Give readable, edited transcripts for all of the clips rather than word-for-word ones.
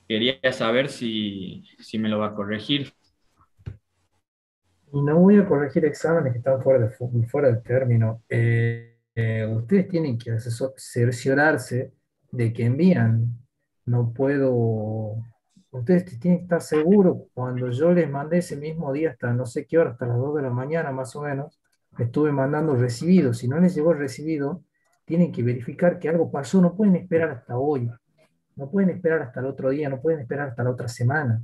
quería saber si me lo va a corregir. Y no voy a corregir exámenes que están fuera de término. Ustedes tienen que cerciorarse de que envían. No puedo. Ustedes tienen que estar seguros. Cuando yo les mandé ese mismo día, hasta no sé qué hora, hasta las 2 de la mañana más o menos, estuve mandando recibido. Si no les llegó el recibido, tienen que verificar que algo pasó. No pueden esperar hasta hoy. No pueden esperar hasta el otro día. No pueden esperar hasta la otra semana.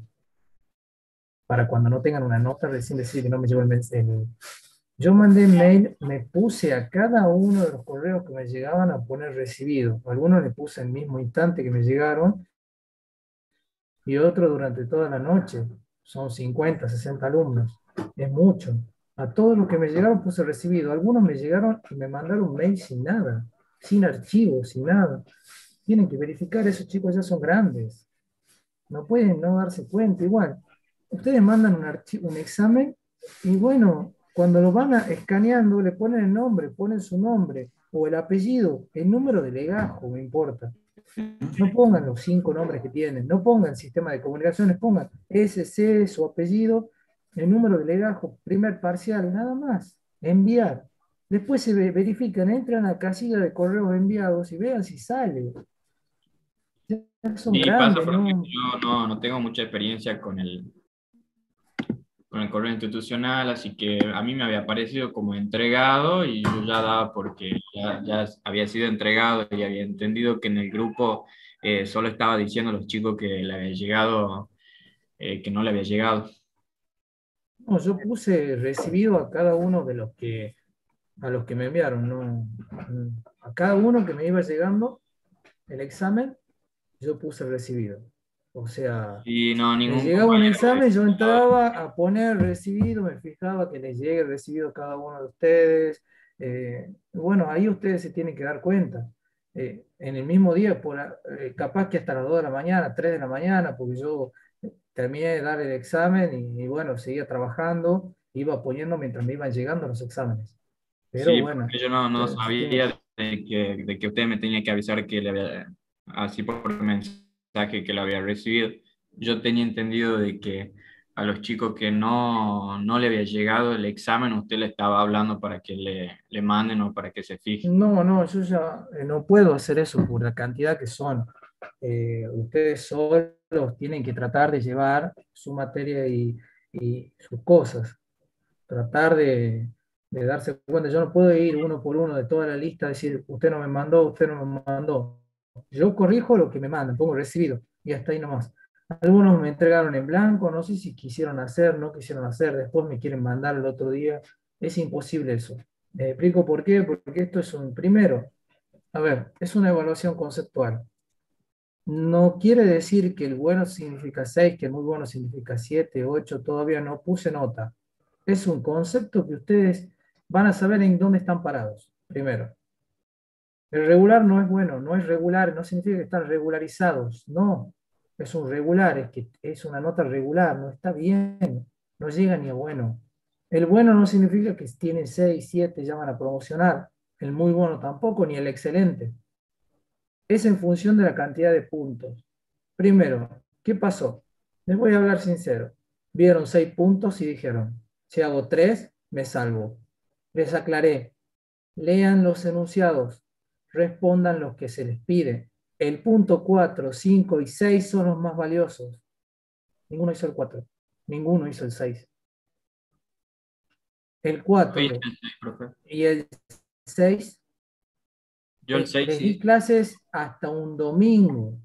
Para cuando no tengan una nota, recién decir que no me llegó el mensaje. Yo mandé mail, me puse a cada uno de los correos que me llegaban a poner recibido. Algunos le puse el mismo instante que me llegaron y otro durante toda la noche. Son 50, 60 alumnos. Es mucho. A todos los que me llegaron puse recibido. Algunos me llegaron y me mandaron mail sin nada, sin archivo, sin nada. Tienen que verificar, esos chicos ya son grandes. No pueden no darse cuenta. Igual, ustedes mandan un examen y bueno, cuando lo van escaneando, le ponen el nombre, ponen su nombre o el apellido, el número de legajo, me importa. No pongan los 5 nombres que tienen, no pongan sistema de comunicaciones, pongan SC, su apellido, el número de legajo, primer parcial, nada más. Enviar. Después se verifican, entran a la casilla de correos enviados y vean si sale. Ya son Y pasa grandes, porque ¿no? yo no tengo mucha experiencia con el correo institucional, así que a mí me había parecido como entregado y yo ya daba porque ya había sido entregado y había entendido que en el grupo solo estaba diciendo a los chicos que le había llegado, que no le había llegado. No, yo puse recibido a cada uno a los que me enviaron, ¿no? A cada uno que me iba llegando el examen, yo puse recibido. O sea, Y no, me ningún llegaba un compañero me examen, yo había llegado. entraba a poner recibido, me fijaba que les llegue el recibido a cada uno de ustedes. Bueno, ahí ustedes se tienen que dar cuenta. En el mismo día, capaz que hasta las 2 de la mañana, 3 de la mañana, porque yo terminé de dar el examen y bueno, seguía trabajando, iba poniendo mientras me iban llegando los exámenes. Pero Sí, bueno, porque yo no ustedes tienen sabía de que usted me tenía que avisar que le había, así por mensaje que lo había recibido. Yo tenía entendido de que a los chicos que no le había llegado el examen, usted le estaba hablando para que le manden o para que se fije. No, no, yo ya no puedo hacer eso por la cantidad que son. Ustedes solos tienen que tratar de llevar su materia y sus cosas, tratar de darse cuenta. Yo no puedo ir uno por uno de toda la lista, decir, usted no me mandó, usted no me mandó. Yo corrijo lo que me mandan, pongo recibido y hasta ahí nomás. Algunos me entregaron en blanco, no sé si quisieron hacer, no quisieron hacer, después me quieren mandar el otro día. Es imposible eso. Les explico por qué, porque esto es primero, a ver, es una evaluación conceptual. No quiere decir que el bueno significa 6, que el muy bueno significa 7, 8. Todavía no puse nota. Es un concepto que ustedes van a saber en dónde están parados, primero. El regular no es bueno, no es regular, no significa que están regularizados, no. Es un regular, es que es una nota regular, no está bien, no llega ni a bueno. El bueno no significa que tienen 6, 7, ya van a promocionar. El muy bueno tampoco, ni el excelente. Es en función de la cantidad de puntos. Primero, ¿qué pasó? Les voy a hablar sincero. Vieron 6 puntos y dijeron, si hago 3, me salvo. Les aclaré, lean los enunciados, respondan los que se les pide. El punto 4, 5 y 6 son los más valiosos. Ninguno hizo el 4, ninguno hizo el 6. El Yo hice 4 el 6, profe. y el 6 Yo el 6 les di sí. clases hasta un domingo.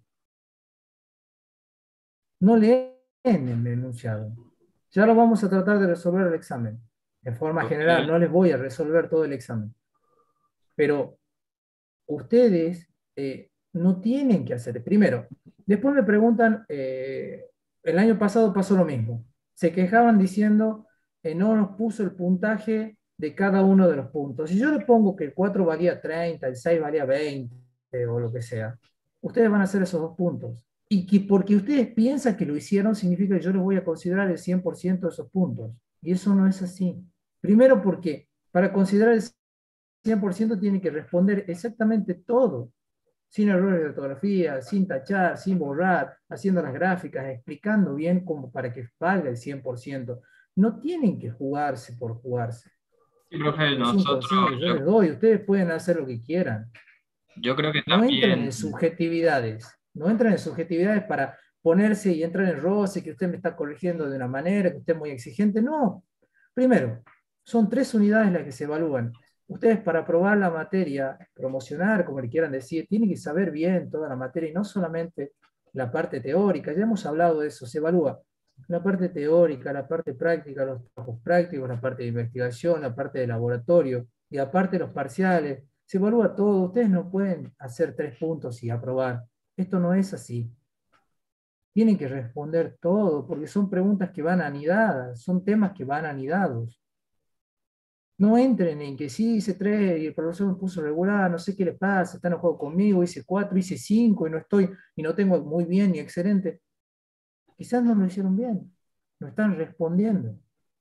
No leen el enunciado. Ya lo vamos a tratar de resolver el examen. En forma Ok. general, no les voy a resolver todo el examen. Pero ustedes no tienen que hacer. Primero, después me preguntan, el año pasado pasó lo mismo. Se quejaban diciendo, no nos puso el puntaje de cada uno de los puntos. Si yo le pongo que el 4 valía 30, el 6 valía 20 o lo que sea, ustedes van a hacer esos 2 puntos. Y que porque ustedes piensan que lo hicieron, significa que yo les voy a considerar el 100% de esos puntos. Y eso no es así. Primero porque para considerar el 100% tiene que responder exactamente todo. sin errores de ortografía, sin tachar, sin borrar, haciendo las gráficas, explicando bien como para que valga el 100%. No tienen que jugarse por jugarse. Sí, profe, Es un nosotros, consejo que yo les doy. Ustedes pueden hacer lo que quieran. yo creo que No entren también, en subjetividades. No entren en subjetividades para ponerse y entrar en roce, que usted me está corrigiendo de una manera, que usted es muy exigente. No. Primero, son 3 unidades las que se evalúan. Ustedes para aprobar la materia, promocionar, como le quieran decir, tienen que saber bien toda la materia y no solamente la parte teórica. Ya hemos hablado de eso. Se evalúa la parte teórica, la parte práctica, los trabajos prácticos, la parte de investigación, la parte de laboratorio y aparte los parciales. Se evalúa todo. Ustedes no pueden hacer 3 puntos y aprobar. Esto no es así. Tienen que responder todo, porque son preguntas que van anidadas, son temas que van anidados. No entren en que sí hice 3 y el profesor me puso regular, no sé qué le pasa, está enojado conmigo, hice 4, hice 5 y no estoy, y no tengo muy bien ni excelente. Quizás no lo hicieron bien, no están respondiendo.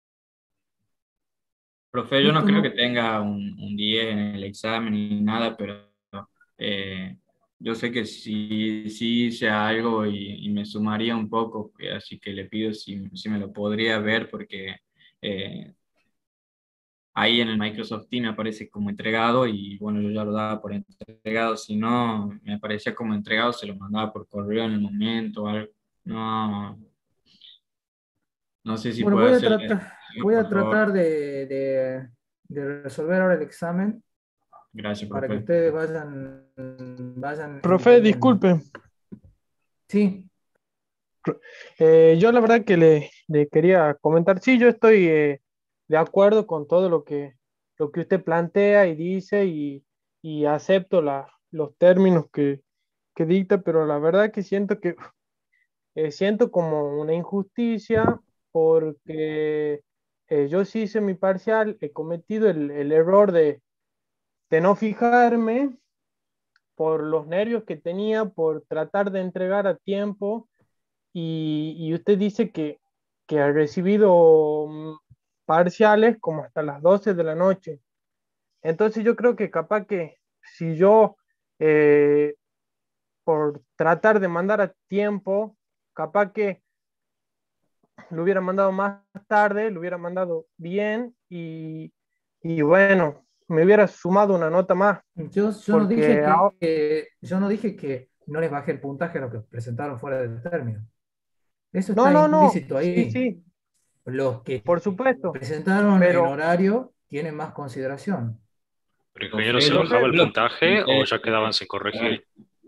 profe, yo no Esto creo que no, tenga un 10 en el examen ni nada, pero eh, yo sé que si hice algo y me sumaría un poco, así que le pido si me lo podría ver porque eh, ahí en el Microsoft Teams me aparece como entregado y bueno, yo ya lo daba por entregado, si no me aparecía como entregado, se lo mandaba por correo en el momento o algo. No, no sé si bueno, puede hacerle, voy a por favor. tratar de resolver ahora el examen Gracias, para que profe. ustedes vayan Profe, entendiendo. disculpe, Sí, yo la verdad que le quería comentar, sí, yo estoy de acuerdo con todo lo que usted plantea y dice y acepto los términos que dicta, pero la verdad que siento como una injusticia porque yo sí hice mi parcial, he cometido el error de no fijarme por los nervios que tenía, por tratar de entregar a tiempo y usted dice que ha recibido parciales como hasta las 12 de la noche. Entonces yo creo que capaz que si yo, eh, por tratar de mandar a tiempo, capaz que lo hubiera mandado más tarde, lo hubiera mandado bien y bueno, me hubiera sumado una nota más, yo no dije porque yo no dije que no les bajé el puntaje a lo que presentaron fuera del término. Eso no, está no, no, implícito sí, ahí. sí, Los que por supuesto, presentaron en pero horario tienen más consideración. ¿Pero ingeniero Profe, se yo bajaba el profe, lo puntaje o presenté, ya quedaban sin corregir?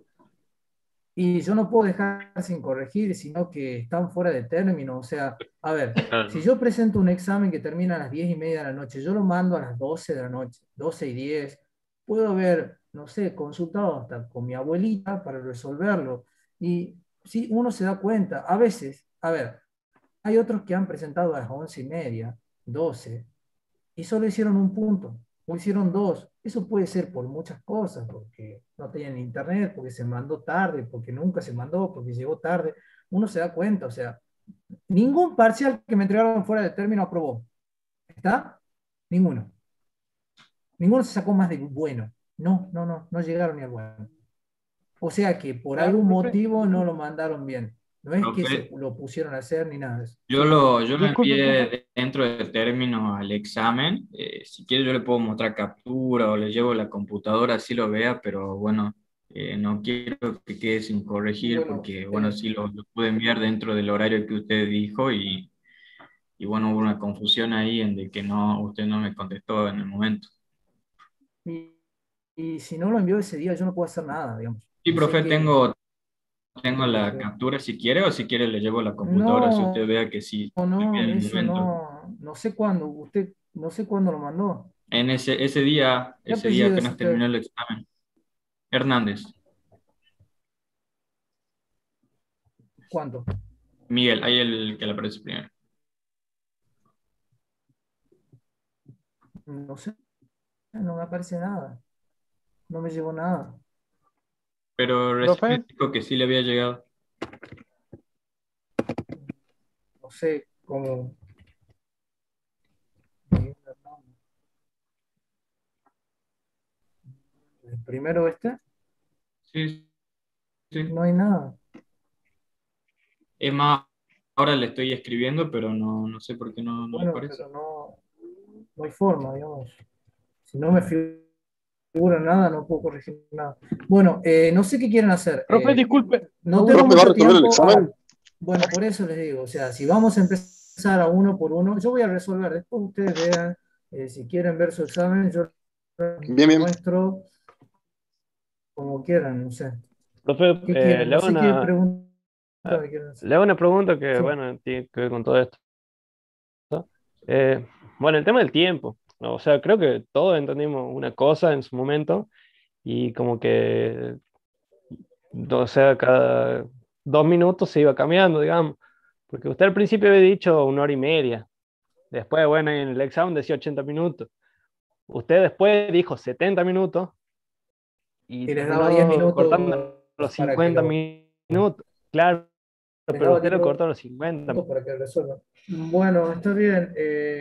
Y yo no puedo dejar sin corregir, sino que están fuera de término. O sea, a ver, si Claro. yo presento un examen que termina a las 10:30 de la noche, yo lo mando a las 12 de la noche, 12:10, puedo haber, no sé, consultado hasta con mi abuelita para resolverlo. Y sí, uno se da cuenta, a veces, a ver, hay otros que han presentado a las 11:30, 12, y solo hicieron un punto, o hicieron dos. Eso puede ser por muchas cosas, porque no tenían internet, porque se mandó tarde, porque nunca se mandó, porque llegó tarde. Uno se da cuenta, o sea, ningún parcial que me entregaron fuera de término aprobó. ¿Está? Ninguno. Ninguno se sacó más de bueno. No, no, no, no llegaron ni al bueno. O sea que por claro, algún profe, motivo no lo mandaron bien. No es que se profe, lo pusieron a hacer ni nada de eso. yo Sí. lo disculpe, profe. envié dentro del término al examen. Si quiere yo le puedo mostrar captura o le llevo la computadora así lo vea, pero bueno, no quiero que quede sin corregir Bueno, porque bueno, sí lo pude enviar dentro del horario que usted dijo y bueno, hubo una confusión ahí en de que no, usted no me contestó en el momento. y, y si no lo envió ese día, yo no puedo hacer nada, digamos. Sí, Yo sé profe, tengo la que captura si quiere o si quiere le llevo la computadora si usted no, vea que sí se envía no, en el eso momento. no, no sé cuándo, usted, no sé cuándo lo mandó. En ¿Qué ese día apellido es apenas terminó usted? el examen. Hernández, ¿Cuánto? Miguel, ahí el que le aparece primero. No sé, no me aparece nada, no me llegó nada. Pero recién me Profe, dijo que sí le había llegado. No sé cómo. El primero este, Sí, sí. No hay nada. Es más, ahora le estoy escribiendo, pero no, no sé por qué no le Bueno, aparece. pero no hay forma, digamos. Si no me figura nada, no puedo corregir nada. Bueno, no sé qué quieren hacer. Profe, disculpe. No tengo Profe, ¿va a mucho resolver el tiempo. A examen? ver, bueno, por eso les digo, o sea, si vamos a empezar a uno por uno, yo voy a resolver, después ustedes vean, si quieren ver su examen, yo Bien, bien. muestro como quieran, no sé. Profe, ¿Qué quieren? le No hago sé qué una, pregunta me quieren hacer. le hago una pregunta que, Sí. bueno, tiene que ver con todo esto. Bueno, el tema del tiempo, ¿no? O sea, creo que todos entendimos una cosa en su momento y como que, o sea, cada 2 minutos se iba cambiando, digamos. Porque usted al principio había dicho 1 hora y media. Después, bueno, en el examen decía 80 minutos. Usted después dijo 70 minutos y Y les daba 10 terminó minutos cortando los para que 50 minutos. Claro, les pero daba usted 10 lo cortó a los 50. minutos para que resuelvan. Bueno, está bien.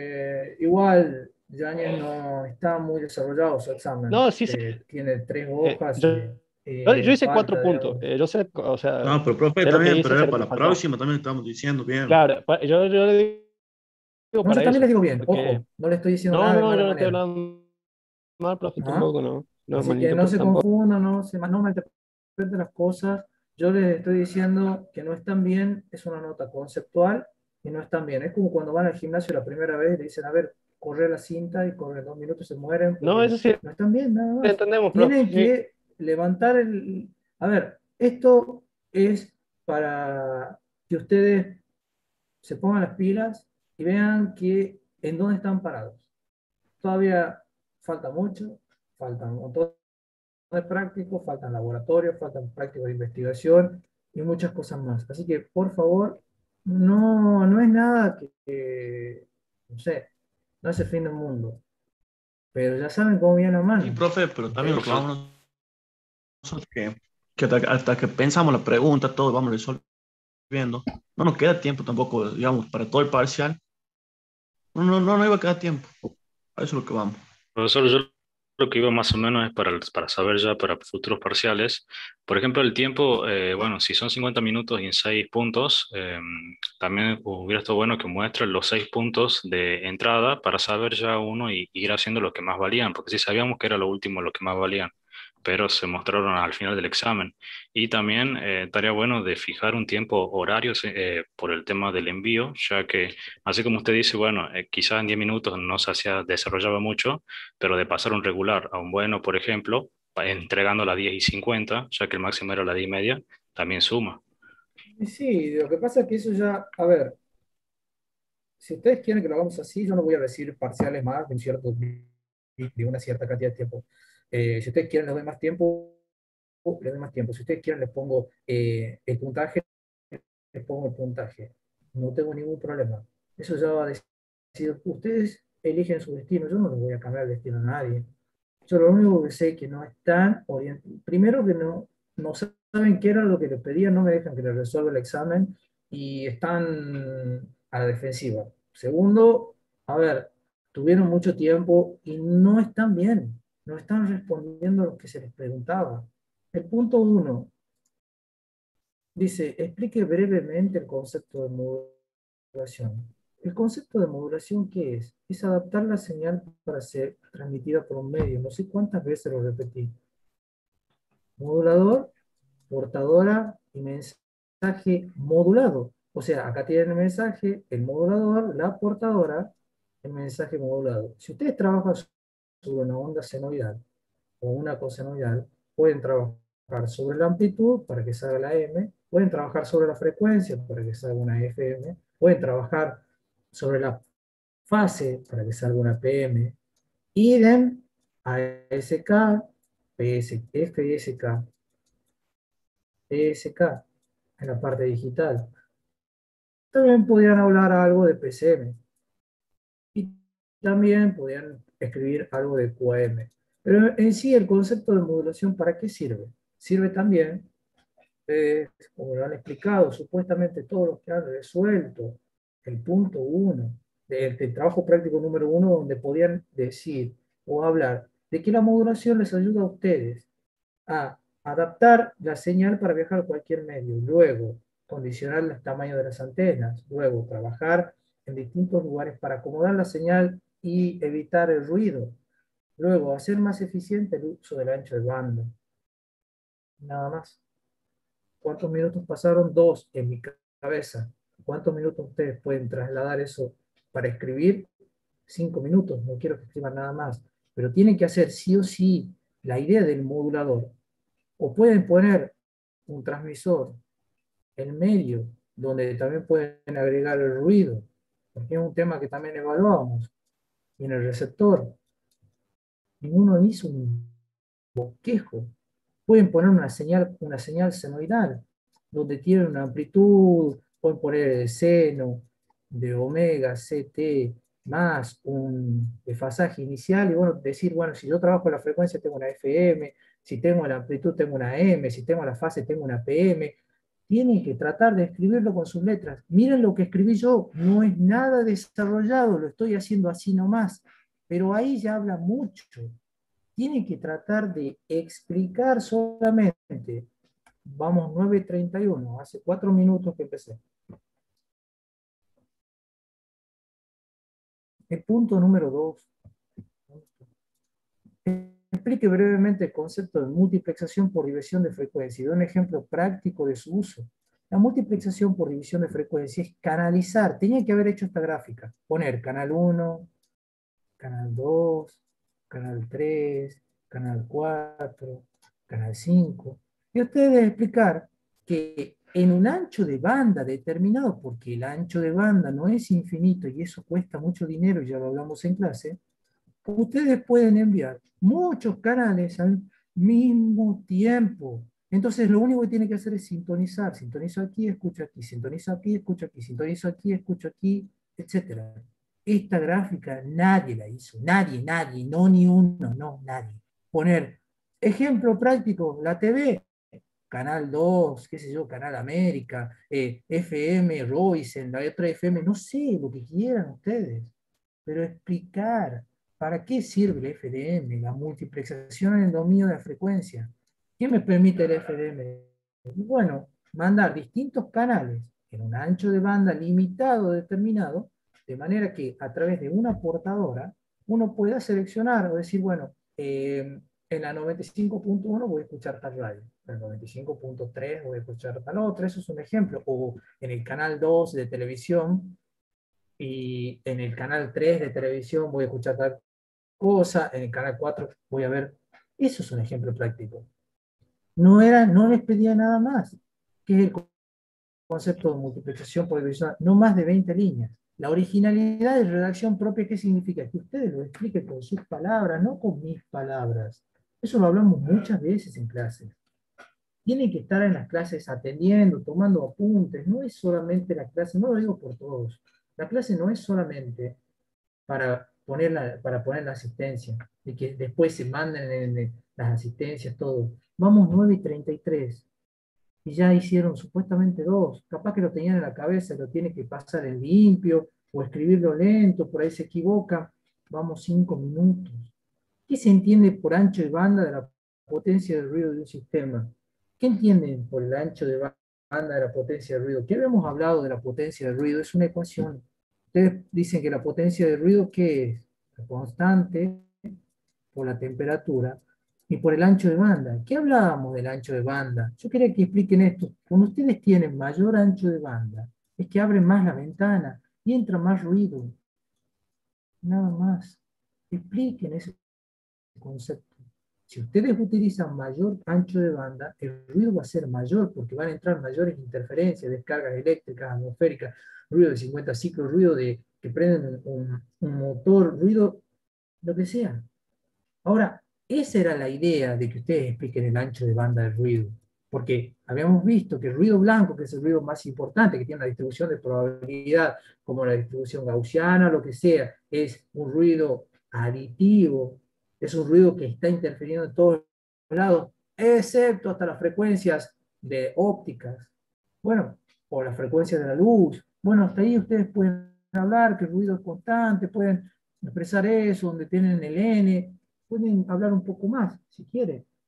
Igual, Yáñez no está muy desarrollado su examen. No, sí, sí. Tiene 3 hojas Yo, yo hice falta, 4 puntos. digamos. Yo sé, o sea, No, pero profe, sé lo que también, hice, pero sé era lo que para me la faltó. próxima, también estamos diciendo bien. Claro, yo le digo No, yo para también les eso. digo bien, Porque, ojo, no le estoy diciendo no, nada de no, mala yo no estoy manera. hablando mal, profe, ¿Ah? tampoco, no. No Así que no malinterprete se tampoco. confundan, no malinterpreten las cosas. Yo les estoy diciendo que no están bien, es una nota conceptual y no están bien. Es como cuando van al gimnasio la primera vez y le dicen, a ver, corre la cinta y corre 2 minutos, se mueren No, porque eso sí, no están bien, nada más. entendemos, profe. Tienen Sí. que levantar el... A ver, esto es para que ustedes se pongan las pilas y vean que en dónde están parados. Todavía falta mucho, faltan un montón de prácticos, faltan laboratorios, faltan prácticos de investigación y muchas cosas más. Así que, por favor, no es nada no sé, no es el fin del mundo, pero ya saben cómo viene la Sí, mano. profe, pero también lo que Ustedes, vamos nosotros que hasta que pensamos la pregunta, todo vamos resolviendo. No nos queda tiempo tampoco, digamos, para todo el parcial. No iba a quedar tiempo. A eso es lo que vamos. Profesor, yo lo que iba más o menos es para saber ya para futuros parciales. Por ejemplo, el tiempo, bueno, si son 50 minutos y en 6 puntos, también hubiera estado bueno que muestren los 6 puntos de entrada para saber ya uno y ir haciendo lo que más valían, porque sí sabíamos que era lo último lo que más valían, pero se mostraron al final del examen. Y también estaría bueno de fijar un tiempo horario por el tema del envío, ya que, así como usted dice, bueno, quizás en 10 minutos no se hacía, desarrollaba mucho, pero de pasar un regular a un bueno, por ejemplo, entregando a las 10:50, ya que el máximo era a las 10:30, también suma. y sí, lo que pasa es que eso ya, a ver, si ustedes quieren que lo hagamos así, yo no voy a decir parciales más de una cierta cantidad de tiempo. Si ustedes quieren, les doy más tiempo, les doy más tiempo. Si ustedes quieren, les pongo el puntaje, les pongo el puntaje. No tengo ningún problema. Eso ya va a decir, ustedes eligen su destino. Yo no les voy a cambiar el destino a nadie. Yo lo único que sé es que no están orientados. Primero que no saben qué era lo que les pedían, no me dejan que les resuelva el examen y están a la defensiva. Segundo, a ver, tuvieron mucho tiempo y no están bien, no están respondiendo a lo que se les preguntaba. El punto uno dice, explique brevemente el concepto de modulación. ¿El concepto de modulación qué es? Es adaptar la señal para ser transmitida por un medio. No sé cuántas veces lo repetí. Modulador, portadora y mensaje modulado. O sea, acá tienen el mensaje, el modulador, la portadora, el mensaje modulado. Si ustedes trabajan sobre una onda senoidal o una cosenoidal, pueden trabajar sobre la amplitud para que salga la M, pueden trabajar sobre la frecuencia para que salga una FM, pueden trabajar sobre la fase para que salga una PM, idem, ASK, FSK, ESK, en la parte digital. También podían hablar algo de PCM y también podían escribir algo de QAM. Pero en sí el concepto de modulación, ¿para qué sirve? Sirve también, como lo han explicado, supuestamente todos los que han resuelto el punto 1 del trabajo práctico número 1, donde podían decir o hablar de que la modulación les ayuda a ustedes a adaptar la señal para viajar a cualquier medio. Luego, condicionar el tamaño de las antenas. Luego, trabajar en distintos lugares para acomodar la señal y evitar el ruido. Luego, hacer más eficiente el uso del ancho de banda. Nada más. ¿Cuántos minutos pasaron? 2 en mi cabeza. ¿Cuántos minutos ustedes pueden trasladar eso para escribir? 5 minutos, no quiero que escriban nada más. Pero tienen que hacer sí o sí la idea del modulador. O pueden poner un transmisor en medio, donde también pueden agregar el ruido, porque es un tema que también evaluamos. Y en el receptor, ninguno hizo un bosquejo. Pueden poner una señal senoidal, donde tiene una amplitud, pueden poner el seno de omega, CT, más un desfasaje inicial, y bueno, decir, bueno, si yo trabajo la frecuencia tengo una FM, si tengo la amplitud tengo una M, si tengo la fase tengo una PM. Tienen que tratar de escribirlo con sus letras. Miren lo que escribí yo, no es nada desarrollado, lo estoy haciendo así nomás, pero ahí ya habla mucho. Tiene que tratar de explicar solamente. Vamos, 9:31, hace 4 minutos que empecé. El punto número 2. Explique brevemente el concepto de multiplexación por división de frecuencia y de un ejemplo práctico de su uso. La multiplexación por división de frecuencia es canalizar. Tenía que haber hecho esta gráfica. Poner canal 1, canal 2, canal 3, canal 4, canal 5. Y ustedes explicar que en un ancho de banda determinado, porque el ancho de banda no es infinito y eso cuesta mucho dinero, ya lo hablamos en clase, ustedes pueden enviar muchos canales al mismo tiempo. Entonces lo único que tiene que hacer es sintonizar. Sintonizo aquí, escucho aquí, sintonizo aquí, escucho aquí, sintonizo aquí, escucho aquí, etc. Esta gráfica nadie la hizo, nadie, no ni uno, no, nadie. Poner ejemplo práctico, la TV, Canal 2, qué sé yo, Canal América, FM, Royce, la otra FM, no sé, lo que quieran ustedes, pero explicar para qué sirve el FDM, la multiplexación en el dominio de la frecuencia. ¿Qué me permite el FDM? Bueno, mandar distintos canales en un ancho de banda limitado, determinado, de manera que a través de una portadora uno pueda seleccionar o decir, bueno, en la 95.1 voy a escuchar tal radio, en la 95.3 voy a escuchar tal otra, eso es un ejemplo, o en el canal 2 de televisión, y en el canal 3 de televisión voy a escuchar tal cosa, en el canal 4 voy a ver, eso es un ejemplo práctico. No les pedía nada más, que es el concepto de multiplicación por división, no más de 20 líneas. La originalidad de redacción propia, ¿qué significa? Que ustedes lo expliquen con sus palabras, no con mis palabras. Eso lo hablamos muchas veces en clases. Tienen que estar en las clases atendiendo, tomando apuntes. No es solamente la clase, no lo digo por todos. La clase no es solamente para poner la asistencia, y que después se manden las asistencias, todo. Vamos 9:33 y ya hicieron supuestamente 2. Capaz que lo tenían en la cabeza, lo tiene que pasar en limpio o escribirlo lento, por ahí se equivoca. Vamos 5 minutos. ¿Qué se entiende por ancho de banda de la potencia del ruido de un sistema? ¿Qué entienden por el ancho de banda de la potencia del ruido? ¿Qué habíamos hablado de la potencia del ruido? Es una ecuación. Ustedes dicen que la potencia del ruido, ¿qué es? La constante por la temperatura y por el ancho de banda. ¿Qué hablábamos del ancho de banda? Yo quería que expliquen esto. Cuando ustedes tienen mayor ancho de banda, es que abren más la ventana y entra más ruido. Nada más. Expliquen ese concepto. Si ustedes utilizan mayor ancho de banda, el ruido va a ser mayor porque van a entrar mayores interferencias, descargas eléctricas, atmosféricas, ruido de 50 ciclos, ruido de que prenden un motor, ruido, lo que sea. Ahora, esa era la idea de que ustedes expliquen el ancho de banda del ruido, porque habíamos visto que el ruido blanco, que es el ruido más importante, que tiene una distribución de probabilidad, como la distribución gaussiana, lo que sea, es un ruido aditivo, es un ruido que está interfiriendo en todos lados, excepto hasta las frecuencias de ópticas, bueno, o las frecuencias de la luz. Bueno, hasta ahí ustedes pueden hablar que el ruido es constante, pueden expresar eso, donde tienen el N, pueden hablar un poco más, si quieren,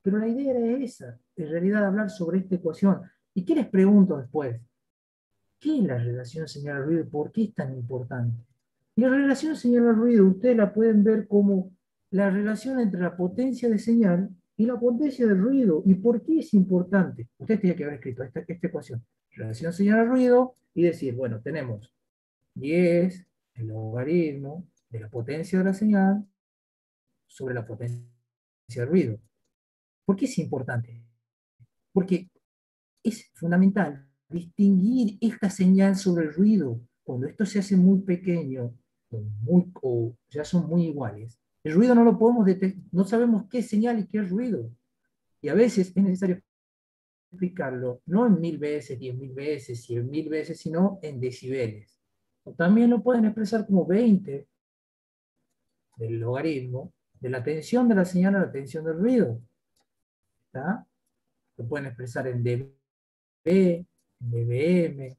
Pero la idea era esa, en realidad hablar sobre esta ecuación. ¿Y qué les pregunto después? ¿Qué es la relación señal-ruido y por qué es tan importante? Y la relación señal-ruido ustedes la pueden ver como la relación entre la potencia de señal y la potencia del ruido. ¿Y por qué es importante? Ustedes tienen que haber escrito esta ecuación. Relación señal-ruido y decir, bueno, tenemos 10, el logaritmo de la potencia de la señal sobre la potencia del ruido. ¿Por qué es importante? Porque es fundamental distinguir esta señal sobre el ruido. Cuando esto se hace muy pequeño o ya son muy iguales, el ruido no lo podemos detectar, no sabemos qué es señal y qué es ruido. Y a veces es necesario explicarlo, no en 1000 veces, 10.000 veces, 100.000 veces, sino en decibeles. O también lo pueden expresar como 20 del logaritmo de la tensión de la señal a la tensión del ruido. ¿Está? Lo pueden expresar en dB, en dBm,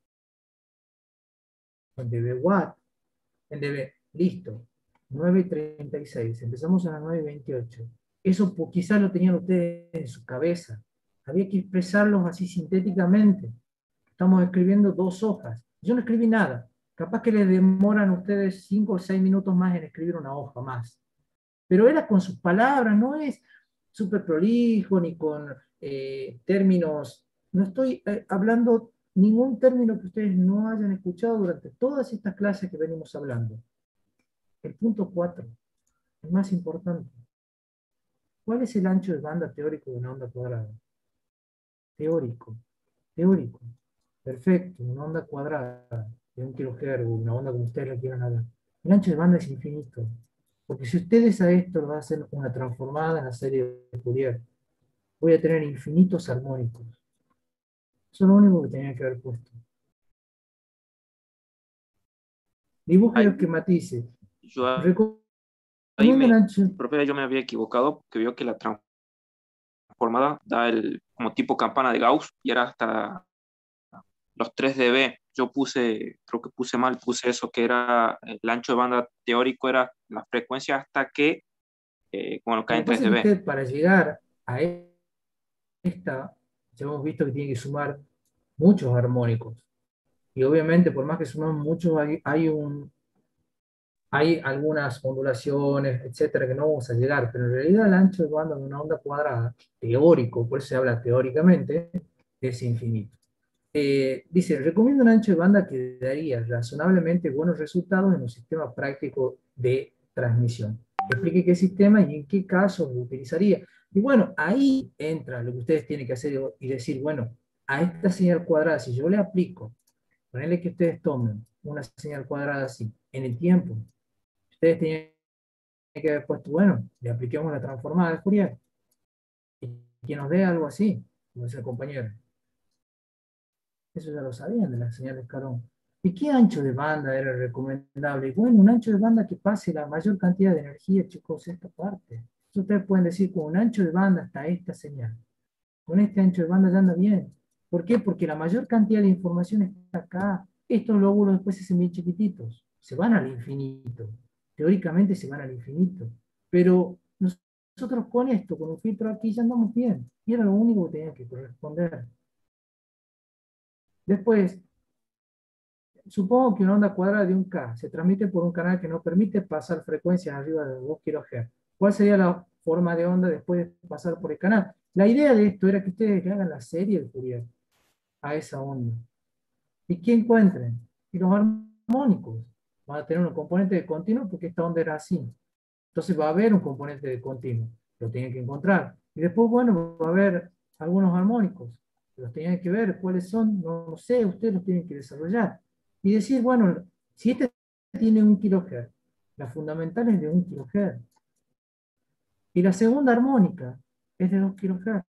en dB watt, en dB. Listo. 9:36. Empezamos a las 9:28. Eso quizás lo tenían ustedes en su cabeza. Había que expresarlos así sintéticamente. Estamos escribiendo 2 hojas. Yo no escribí nada. Capaz que les demoran a ustedes 5 o 6 minutos más en escribir una hoja más. Pero era con sus palabras, no es súper prolijo ni con términos. No estoy hablando ningún término que ustedes no hayan escuchado durante todas estas clases que venimos hablando. El punto 4, el más importante. ¿Cuál es el ancho de banda teórico de una onda cuadrada? Teórico. Teórico. Perfecto, una onda cuadrada de 1 kHz, una onda como ustedes la quieran hablar. El ancho de banda es infinito. Porque si ustedes a esto lo hacen una transformada en la serie de Fourier, voy a tener infinitos armónicos. Eso es lo único que tenía que haber puesto. Dibuje Ahí, los esquematices. yo Recomiendo ahí el me, ancho. profe, yo me había equivocado, porque vio que la transformada da el como tipo campana de Gauss y era hasta los 3 dB. Yo puse, creo que puse mal, puse eso, que era el ancho de banda teórico, era la frecuencia hasta que, bueno, cae Lo en que 3 pasa es que dB. usted para llegar a esta, ya hemos visto que tiene que sumar muchos armónicos. Y obviamente, por más que sumamos muchos, hay algunas ondulaciones, etcétera, que no vamos a llegar, pero en realidad el ancho de banda de una onda cuadrada, teórico, por eso se habla teóricamente, es infinito. Dice, recomiendo un ancho de banda que daría razonablemente buenos resultados en un sistema práctico de transmisión. Explique qué sistema y en qué casos lo utilizaría. Y bueno, ahí entra lo que ustedes tienen que hacer y decir, bueno, a esta señal cuadrada, si yo le aplico, ponerle que ustedes tomen una señal cuadrada así, en el tiempo, ustedes tienen que haber puesto, bueno, le apliquemos la transformada de Fourier, y que nos dé algo así, como dice el compañero. Eso ya lo sabían de las señales Carón. ¿Y qué ancho de banda era recomendable? Bueno, un ancho de banda que pase la mayor cantidad de energía, chicos, esta parte. Eso ustedes pueden decir, con un ancho de banda hasta esta señal. Con este ancho de banda ya anda bien. ¿Por qué? Porque la mayor cantidad de información está acá. Estos lóbulos después se hacen bien chiquititos. Se van al infinito. Teóricamente se van al infinito. Pero nosotros con esto, con un filtro aquí, ya andamos bien. Y era lo único que tenía que corresponder. Después, supongo que una onda cuadrada de 1K se transmite por un canal que no permite pasar frecuencias arriba de 2 kHz. ¿Cuál sería la forma de onda después de pasar por el canal? La idea de esto era que ustedes le hagan la serie de Fourier a esa onda. ¿Y qué encuentren? Y los armónicos. Van a tener un componente de continuo porque esta onda era así. Entonces va a haber un componente de continuo. Lo tienen que encontrar. Y después, bueno, va a haber algunos armónicos. Los tienen que ver cuáles son, no sé, ustedes los tienen que desarrollar. Y decir, bueno, si este tiene 1 kHz, la fundamental es de 1 kHz. Y la segunda armónica es de 2 kHz.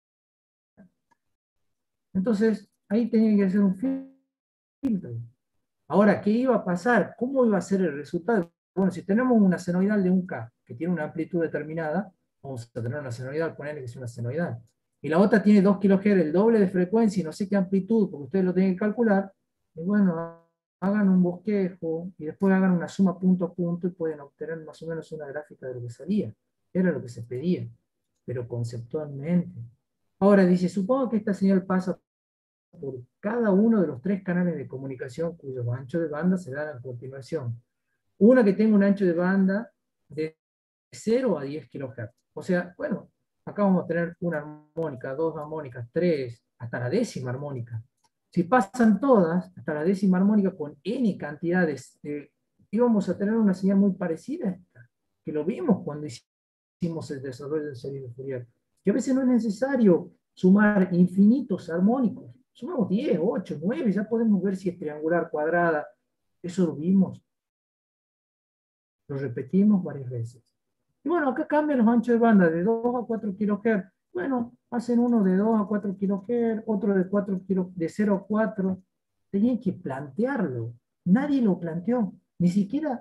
Entonces, ahí tenían que hacer un filtro. Ahora, ¿qué iba a pasar? ¿Cómo iba a ser el resultado? Bueno, si tenemos una senoidal de 1K que tiene una amplitud determinada, vamos a tener una senoidal, ponerle que es una senoidal. Y la otra tiene 2 kHz, el doble de frecuencia y no sé qué amplitud, porque ustedes lo tienen que calcular. Y bueno, hagan un bosquejo y después hagan una suma punto a punto y pueden obtener más o menos una gráfica de lo que salía. Era lo que se pedía. pero conceptualmente. Ahora dice, supongo que esta señal pasa por cada uno de los 3 canales de comunicación cuyos anchos de banda se dan a continuación. Una que tenga un ancho de banda de 0 a 10 kHz. O sea, bueno, acá vamos a tener una armónica, 2 armónicas, 3, hasta la décima armónica. Si pasan todas, hasta la décima armónica con n cantidades, íbamos a tener una señal muy parecida a esta, que lo vimos cuando hicimos el desarrollo de serie de Fourier. Que a veces no es necesario sumar infinitos armónicos. Sumamos 10, 8, 9, ya podemos ver si es triangular, cuadrada. Eso lo vimos. Lo repetimos varias veces. Y bueno, acá cambian los anchos de banda de 2 a 4 kHz. Bueno, hacen uno de 2 a 4 kHz, otro de 4 kHz, de 0 a 4. Tenían que plantearlo. Nadie lo planteó. Ni siquiera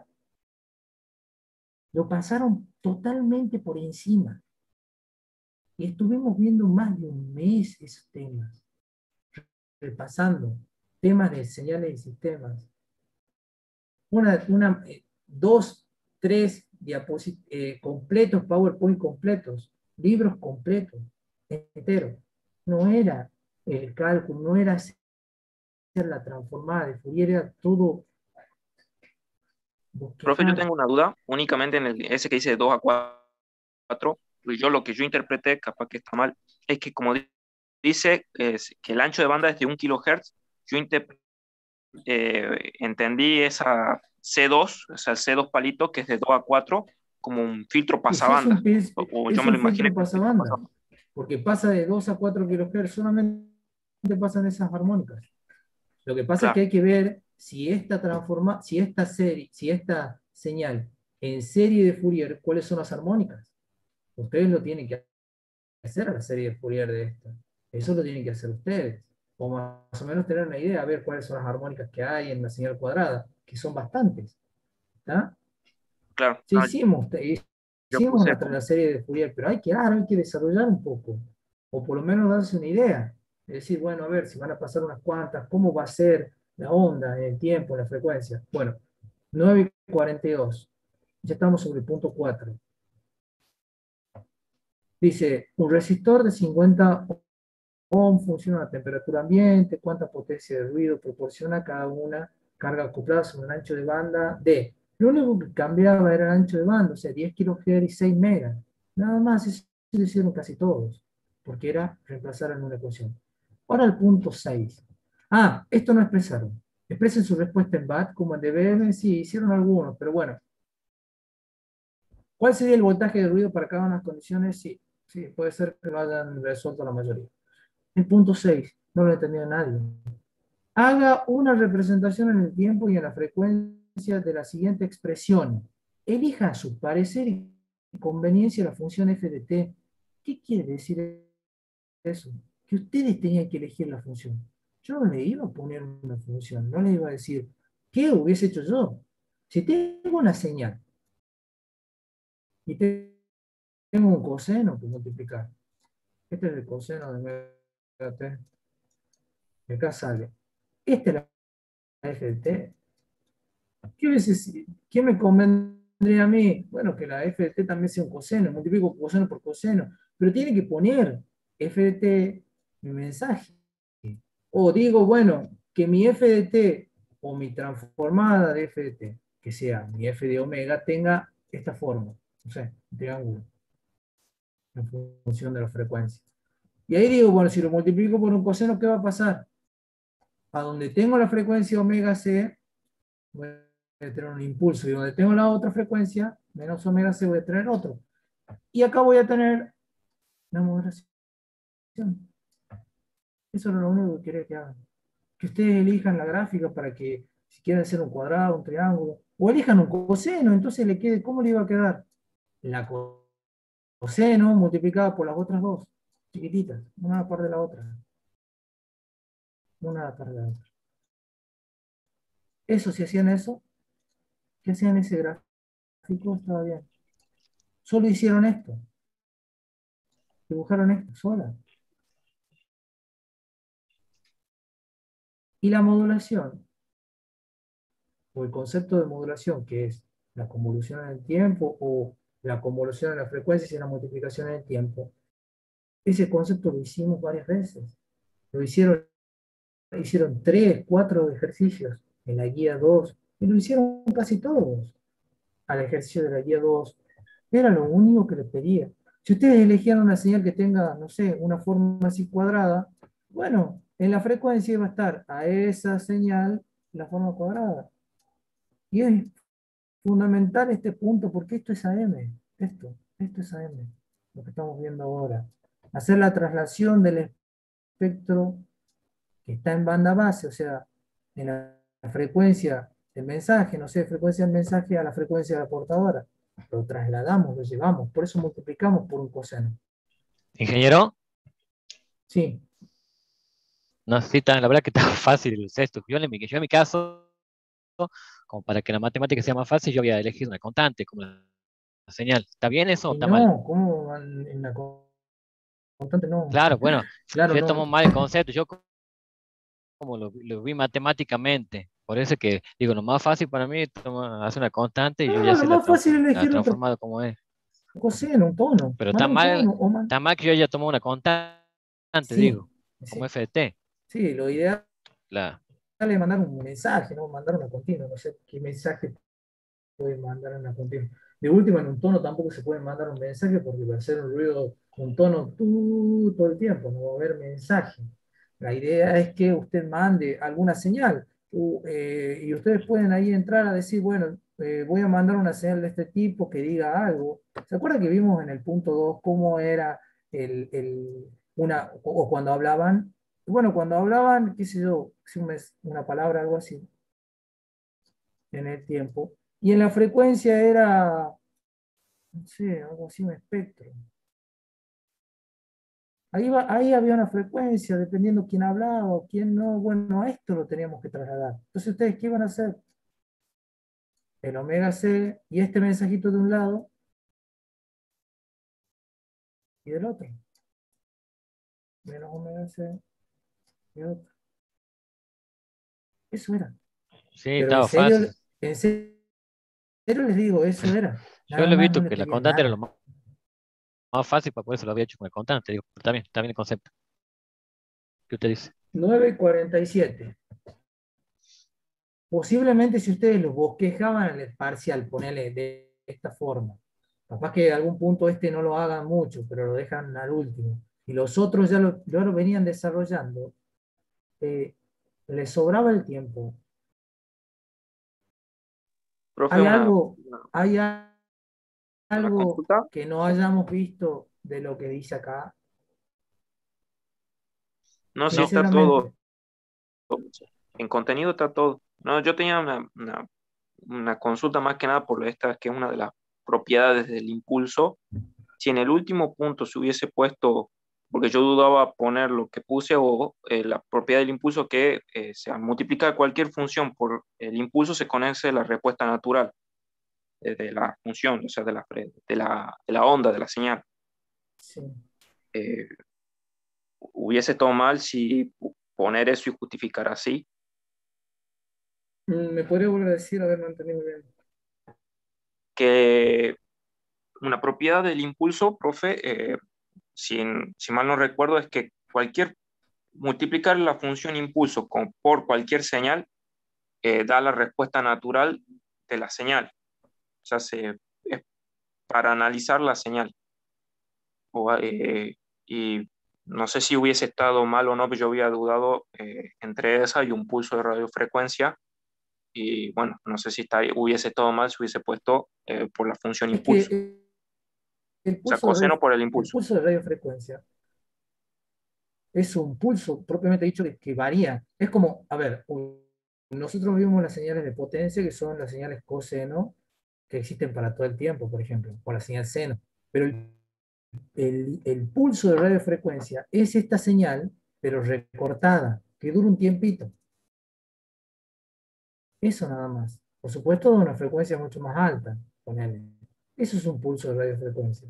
lo pasaron totalmente por encima. Y estuvimos viendo más de un mes esos temas. Repasando temas de señales y sistemas. Dos, tres completos, PowerPoint completos, libros completos, enteros. No era el cálculo, no era hacer la transformada de Fourier, era todo Profe, yo bosquejar. tengo una duda, únicamente en ese que dice de 2 a 4, lo que yo interpreté, capaz que está mal, es que como dice que el ancho de banda es de 1 kHz, yo entendí esa C2, o sea, el C2 palito, que es de 2 a 4, como un filtro pasabanda. O yo Es me lo un imaginé filtro como un filtro pasabanda, pasabanda. porque pasa de 2 a 4 kHz, solamente pasan esas armónicas. Lo que pasa es que Claro, hay que ver si si esta señal en serie de Fourier, ¿cuáles son las armónicas? Ustedes lo tienen que hacer a la serie de Fourier de esta. Eso lo tienen que hacer ustedes. O más o menos tener una idea, a ver cuáles son las armónicas que hay en la señal cuadrada, que son bastantes. ¿Está? claro. Sí, No, yo hicimos puse la como, serie de Fourier, pero hay que desarrollar un poco. O por lo menos darse una idea. Es decir, bueno, a ver si van a pasar unas cuantas, cómo va a ser la onda en el tiempo, en la frecuencia. Bueno, 9:42. Ya estamos sobre el punto 4. Dice, un resistor de 50 ohm funciona a la temperatura ambiente, cuánta potencia de ruido proporciona cada una carga acoplada sobre un ancho de banda de. Lo único que cambiaba era el ancho de banda, o sea, 10 kHz y 6 megas. Nada más, eso lo hicieron casi todos, porque era reemplazar en una ecuación. Ahora el punto 6. Ah, esto no expresaron. Expresen su respuesta en BAT como en DBM, sí, hicieron algunos, pero bueno. ¿Cuál sería el voltaje de ruido para cada una de las condiciones? Sí, sí, puede ser que lo hayan resuelto la mayoría. El punto 6, no lo entendió nadie. Haga una representación en el tiempo y en la frecuencia de la siguiente expresión. Elija a su parecer y conveniencia la función f de t. ¿Qué quiere decir eso? Que ustedes tenían que elegir la función. Yo no le iba a poner una función, no le iba a decir, ¿qué hubiese hecho yo? Si tengo una señal y tengo un coseno que multiplicar, este es el coseno de omega t, de acá sale. Esta es la f de t. ¿Qué me convendría a mí? Bueno, que la f de t también sea un coseno, multiplico coseno por coseno, pero tiene que poner f de t mi mensaje. O digo, bueno, que mi f de t o mi transformada de f de t, que sea mi f de omega, tenga esta forma, no sé, un triángulo, en función de la frecuencia. Y ahí digo, bueno, si lo multiplico por un coseno, ¿qué va a pasar? A donde tengo la frecuencia omega c, voy a tener un impulso, y donde tengo la otra frecuencia, menos omega c, voy a tener otro. Y acá voy a tener la modulación. Eso es lo único que quería que hagan. Que ustedes elijan la gráfica para que, si quieren hacer un cuadrado, un triángulo, o elijan un coseno, entonces le quede, ¿cómo le iba a quedar? La coseno multiplicada por las otras dos, chiquititas, una a la par de la otra. Una a la par de la otra. Eso, si hacían eso, que hacían ese gráfico, estaba bien. Solo hicieron esto. Dibujaron esto sola. Y la modulación, o el concepto de modulación, que es la convolución en el tiempo, o la convolución de las frecuencias y la multiplicación en el tiempo. Ese concepto lo hicimos varias veces. Lo hicieron 3, 4 ejercicios en la guía 2, y lo hicieron casi todos al ejercicio de la guía 2. Era lo único que les pedía. Si ustedes elegían una señal que tenga, no sé, una forma así cuadrada, bueno, en la frecuencia va a estar a esa señal la forma cuadrada. Y es fundamental este punto, porque esto es AM. Esto es AM, lo que estamos viendo ahora. Hacer la traslación del espectro que está en banda base, o sea, en la frecuencia del mensaje, no sé, frecuencia del mensaje a la frecuencia de la portadora. Lo trasladamos, lo llevamos, por eso multiplicamos por un coseno. Ingeniero, Sí, no sé si la verdad que está fácil el sexto. Yo en mi caso, como para que la matemática sea más fácil, yo había elegido una constante como la señal. ¿Está bien eso o y está mal? no, ¿cómo en la constante no? Claro, bueno, Claro, yo tomo no. mal el concepto, yo como lo vi matemáticamente, por eso que digo, lo más fácil para mí es hacer una constante y yo ya No, lo sé más fácil es la elegir otro transformado como es. coseno, un tono. Pero Mandar un tono o más. está mal que yo ya tomo una constante, Sí, digo, como sí, FT. sí, lo ideal La, es mandar un mensaje, no mandar una continua. No sé qué mensaje puede mandar en una continua. De última, en un tono tampoco se puede mandar un mensaje porque va a ser un ruido, un tono todo el tiempo, no va a haber mensaje. La idea es que usted mande alguna señal y ustedes pueden ahí entrar a decir, bueno, voy a mandar una señal de este tipo que diga algo. ¿Se acuerdan que vimos en el punto 2 cómo era o cuando hablaban? Bueno, cuando hablaban, qué sé yo, si una palabra, algo así, en el tiempo. Y en la frecuencia era, no sé, algo así, un espectro. Ahí había una frecuencia, dependiendo quién hablaba o quién no. Bueno, a esto lo teníamos que trasladar. Entonces, ¿ustedes qué iban a hacer? El omega C y este mensajito de un lado y del otro. Menos omega C y otro. Eso era. sí, Pero estaba fácil. en serio les digo, eso era. Yo Nada lo he más, no visto les que la pedía constante era lo nada. más fácil, para por eso lo había hecho con la constante, digo, pero está bien el concepto. ¿Qué usted dice? 9:47. Posiblemente si ustedes los bosquejaban en el parcial, ponele de esta forma. Capaz que a algún punto este no lo hagan mucho, pero lo dejan al último. Y los otros ya lo venían desarrollando. eh, Les sobraba el tiempo. Profe, ¿Hay algo, hay una algo consulta. que no hayamos visto de lo que dice acá? No, sí No, está todo. Sinceramente. En contenido está todo. No, yo tenía una consulta más que nada por esta, que es una de las propiedades del impulso. Si en el último punto se hubiese puesto, porque yo dudaba poner lo que puse, o la propiedad del impulso que se multiplica cualquier función por el impulso, se conoce la respuesta natural de la función, o sea, de la onda, de la señal. Sí. Eh, Hubiese estado mal si poner eso y justificar así. ¿Me podría volver a decir? A ver, no entendí muy bien. Que una propiedad del impulso, profe, si mal no recuerdo, es que multiplicar la función impulso por cualquier señal da la respuesta natural de la señal. O sea, es para analizar la señal. Y no sé si hubiese estado mal o no, pero yo había dudado entre esa y un pulso de radiofrecuencia. Y bueno, no sé si hubiese estado mal si hubiese puesto por la función Es que impulso. el O sea, pulso de coseno por el el impulso. pulso de radiofrecuencia es un pulso propiamente dicho que varía. Es como, a ver, nosotros vimos las señales de potencia, que son las señales coseno, que existen para todo el tiempo, por ejemplo, o la señal seno. Pero el pulso de radiofrecuencia es esta señal, pero recortada, que dura un tiempito. Eso nada más. Por supuesto, de una frecuencia mucho más alta, ponele. Eso es un pulso de radiofrecuencia.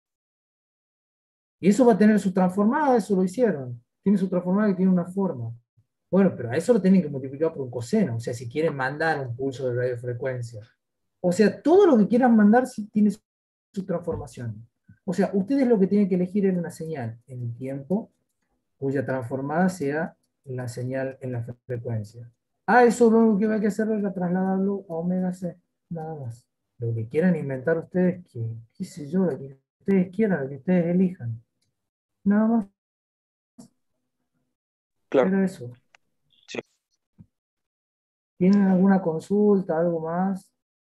Y eso va a tener su transformada, eso lo hicieron. Tiene su transformada que tiene una forma. Bueno, pero a eso lo tienen que multiplicar por un coseno, o sea, si quieren mandar un pulso de radiofrecuencia. O sea, todo lo que quieran mandar sí tiene su transformación. O sea, ustedes lo que tienen que elegir es una señal en el tiempo cuya transformada sea la señal en la frecuencia. Eso lo único que hay que hacer es trasladarlo a omega c, nada más. Lo que quieran inventar ustedes, que, qué sé yo, lo que ustedes quieran, lo que ustedes elijan. Nada más, Claro, era eso. sí. ¿Tienen alguna consulta, algo más?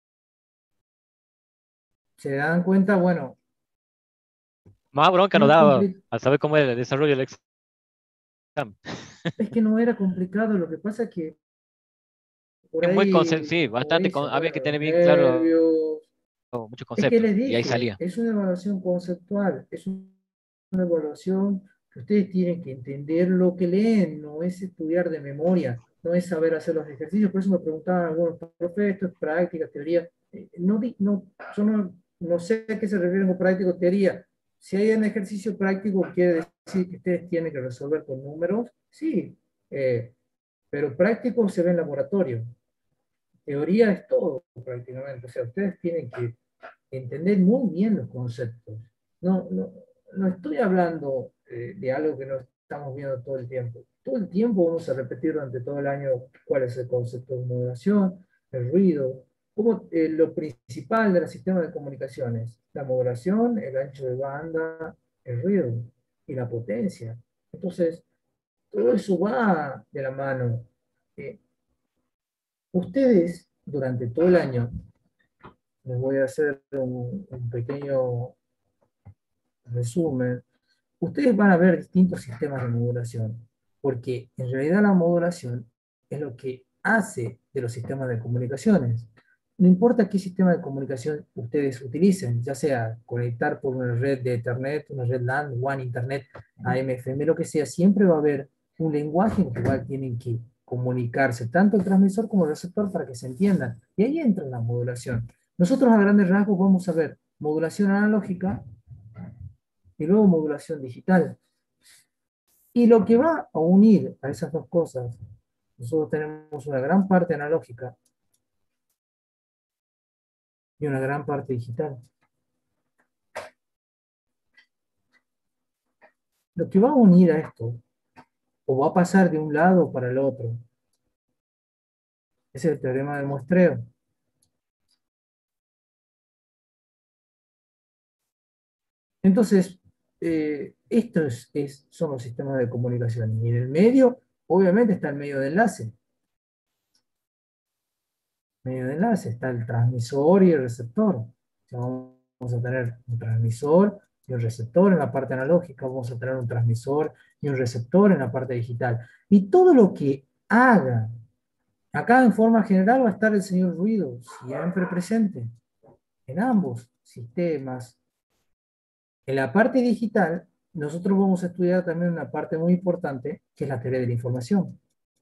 ¿Se dan cuenta? Bueno, Más bronca no nos es daba complicado. al saber cómo era el desarrollo del examen. Es que no era complicado, lo que pasa es que por Es muy ahí, sí, como bastante, dicen, había bueno, que los tener bien claro nervios. muchos Es que conceptos, les y ahí dije, salía. es una evaluación conceptual, es una evaluación que ustedes tienen que entender lo que leen, no es estudiar de memoria, no es saber hacer los ejercicios. Por eso me preguntaban algunos profes, esto es práctica, teoría. Yo no sé a qué se refieren con práctico, teoría. Si hay un ejercicio práctico, quiere decir que ustedes tienen que resolver con números, sí, pero práctico se ve en laboratorio. Teoría es todo prácticamente, o sea, ustedes tienen que entender muy bien los conceptos. No, no, no estoy hablando de algo que no estamos viendo todo el tiempo. Todo el tiempo vamos a repetir durante todo el año cuál es el concepto de modulación, el ruido, como lo principal del sistema de comunicaciones, la modulación, el ancho de banda, el ruido y la potencia. Entonces, todo eso va de la mano. Eh, Ustedes, durante todo el año, les voy a hacer un pequeño resumen, ustedes van a ver distintos sistemas de modulación, porque en realidad la modulación es lo que hace de los sistemas de comunicaciones. No importa qué sistema de comunicación ustedes utilicen, ya sea conectar por una red de Ethernet, una red LAN, WAN, Internet, AM, FM, lo que sea, siempre va a haber un lenguaje en el cual tienen que comunicarse, tanto el transmisor como el receptor, para que se entiendan. Y ahí entra la modulación. Nosotros a grandes rasgos vamos a ver modulación analógica y luego modulación digital. Y lo que va a unir a esas dos cosas, nosotros tenemos una gran parte analógica y una gran parte digital. Lo que va a unir a esto, o va a pasar de un lado para el otro, es el teorema de muestreo. Entonces, son los sistemas de comunicación. Y en el medio, obviamente, está el medio de enlace. Medio de enlace está el transmisor y el receptor. O sea, vamos a tener un transmisor y un receptor en la parte analógica, vamos a tener un transmisor y un receptor en la parte digital. Y todo lo que haga, acá en forma general va a estar el señor ruido, siempre presente, en ambos sistemas. En la parte digital, nosotros vamos a estudiar también una parte muy importante, que es la teoría de la información.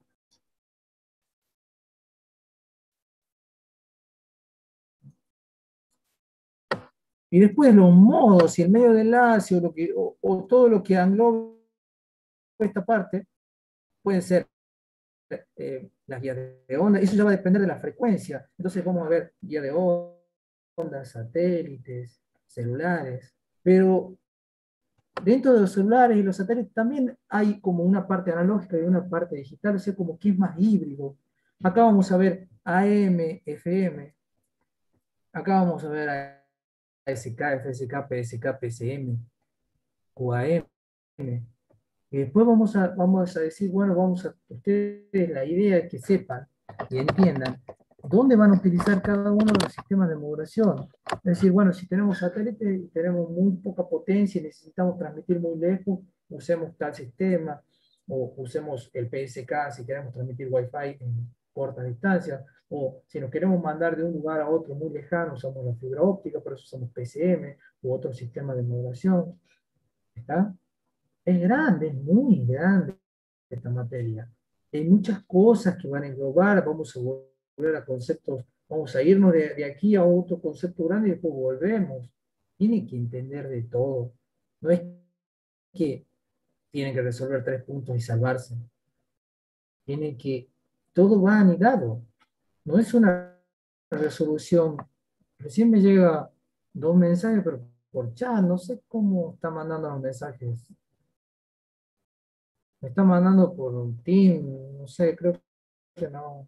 Y después los modos y el medio de enlace o todo lo que engloba esta parte pueden ser las guías de onda. Eso ya va a depender de la frecuencia. Entonces vamos a ver guía de ondas, satélites, celulares. Pero dentro de los celulares y los satélites también hay como una parte analógica y una parte digital, o sea, como que es más híbrido. Acá vamos a ver AM, FM. Acá vamos a ver ASK, FSK, PSK, PSM, QAM. Y después vamos a decir, bueno, ustedes la idea es que sepan y entiendan dónde van a utilizar cada uno de los sistemas de modulación. Es decir, bueno, si tenemos satélite y tenemos muy poca potencia y necesitamos transmitir muy lejos, usemos tal sistema, o usemos el PSK si queremos transmitir Wi-Fi en cortas distancias, o si nos queremos mandar de un lugar a otro muy lejano, usamos la fibra óptica, por eso usamos PCM u otro sistema de modulación. ¿Está? Es grande, es muy grande esta materia. Hay muchas cosas que van a englobar, vamos a volver a conceptos, vamos a irnos de aquí a otro concepto grande y después volvemos. Tienen que entender de todo. No es que tienen que resolver 3 puntos y salvarse. Tienen que, todo va anidado. No es una resolución. Recién me llega 2 mensajes, pero por chat, no sé cómo está mandando los mensajes. Me está mandando por un team, no sé, creo que no.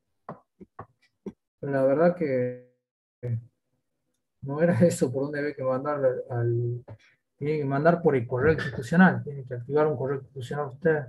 Pero la verdad que no era eso por donde hay que mandar tiene que mandar por el correo institucional, tiene que activar un correo institucional usted.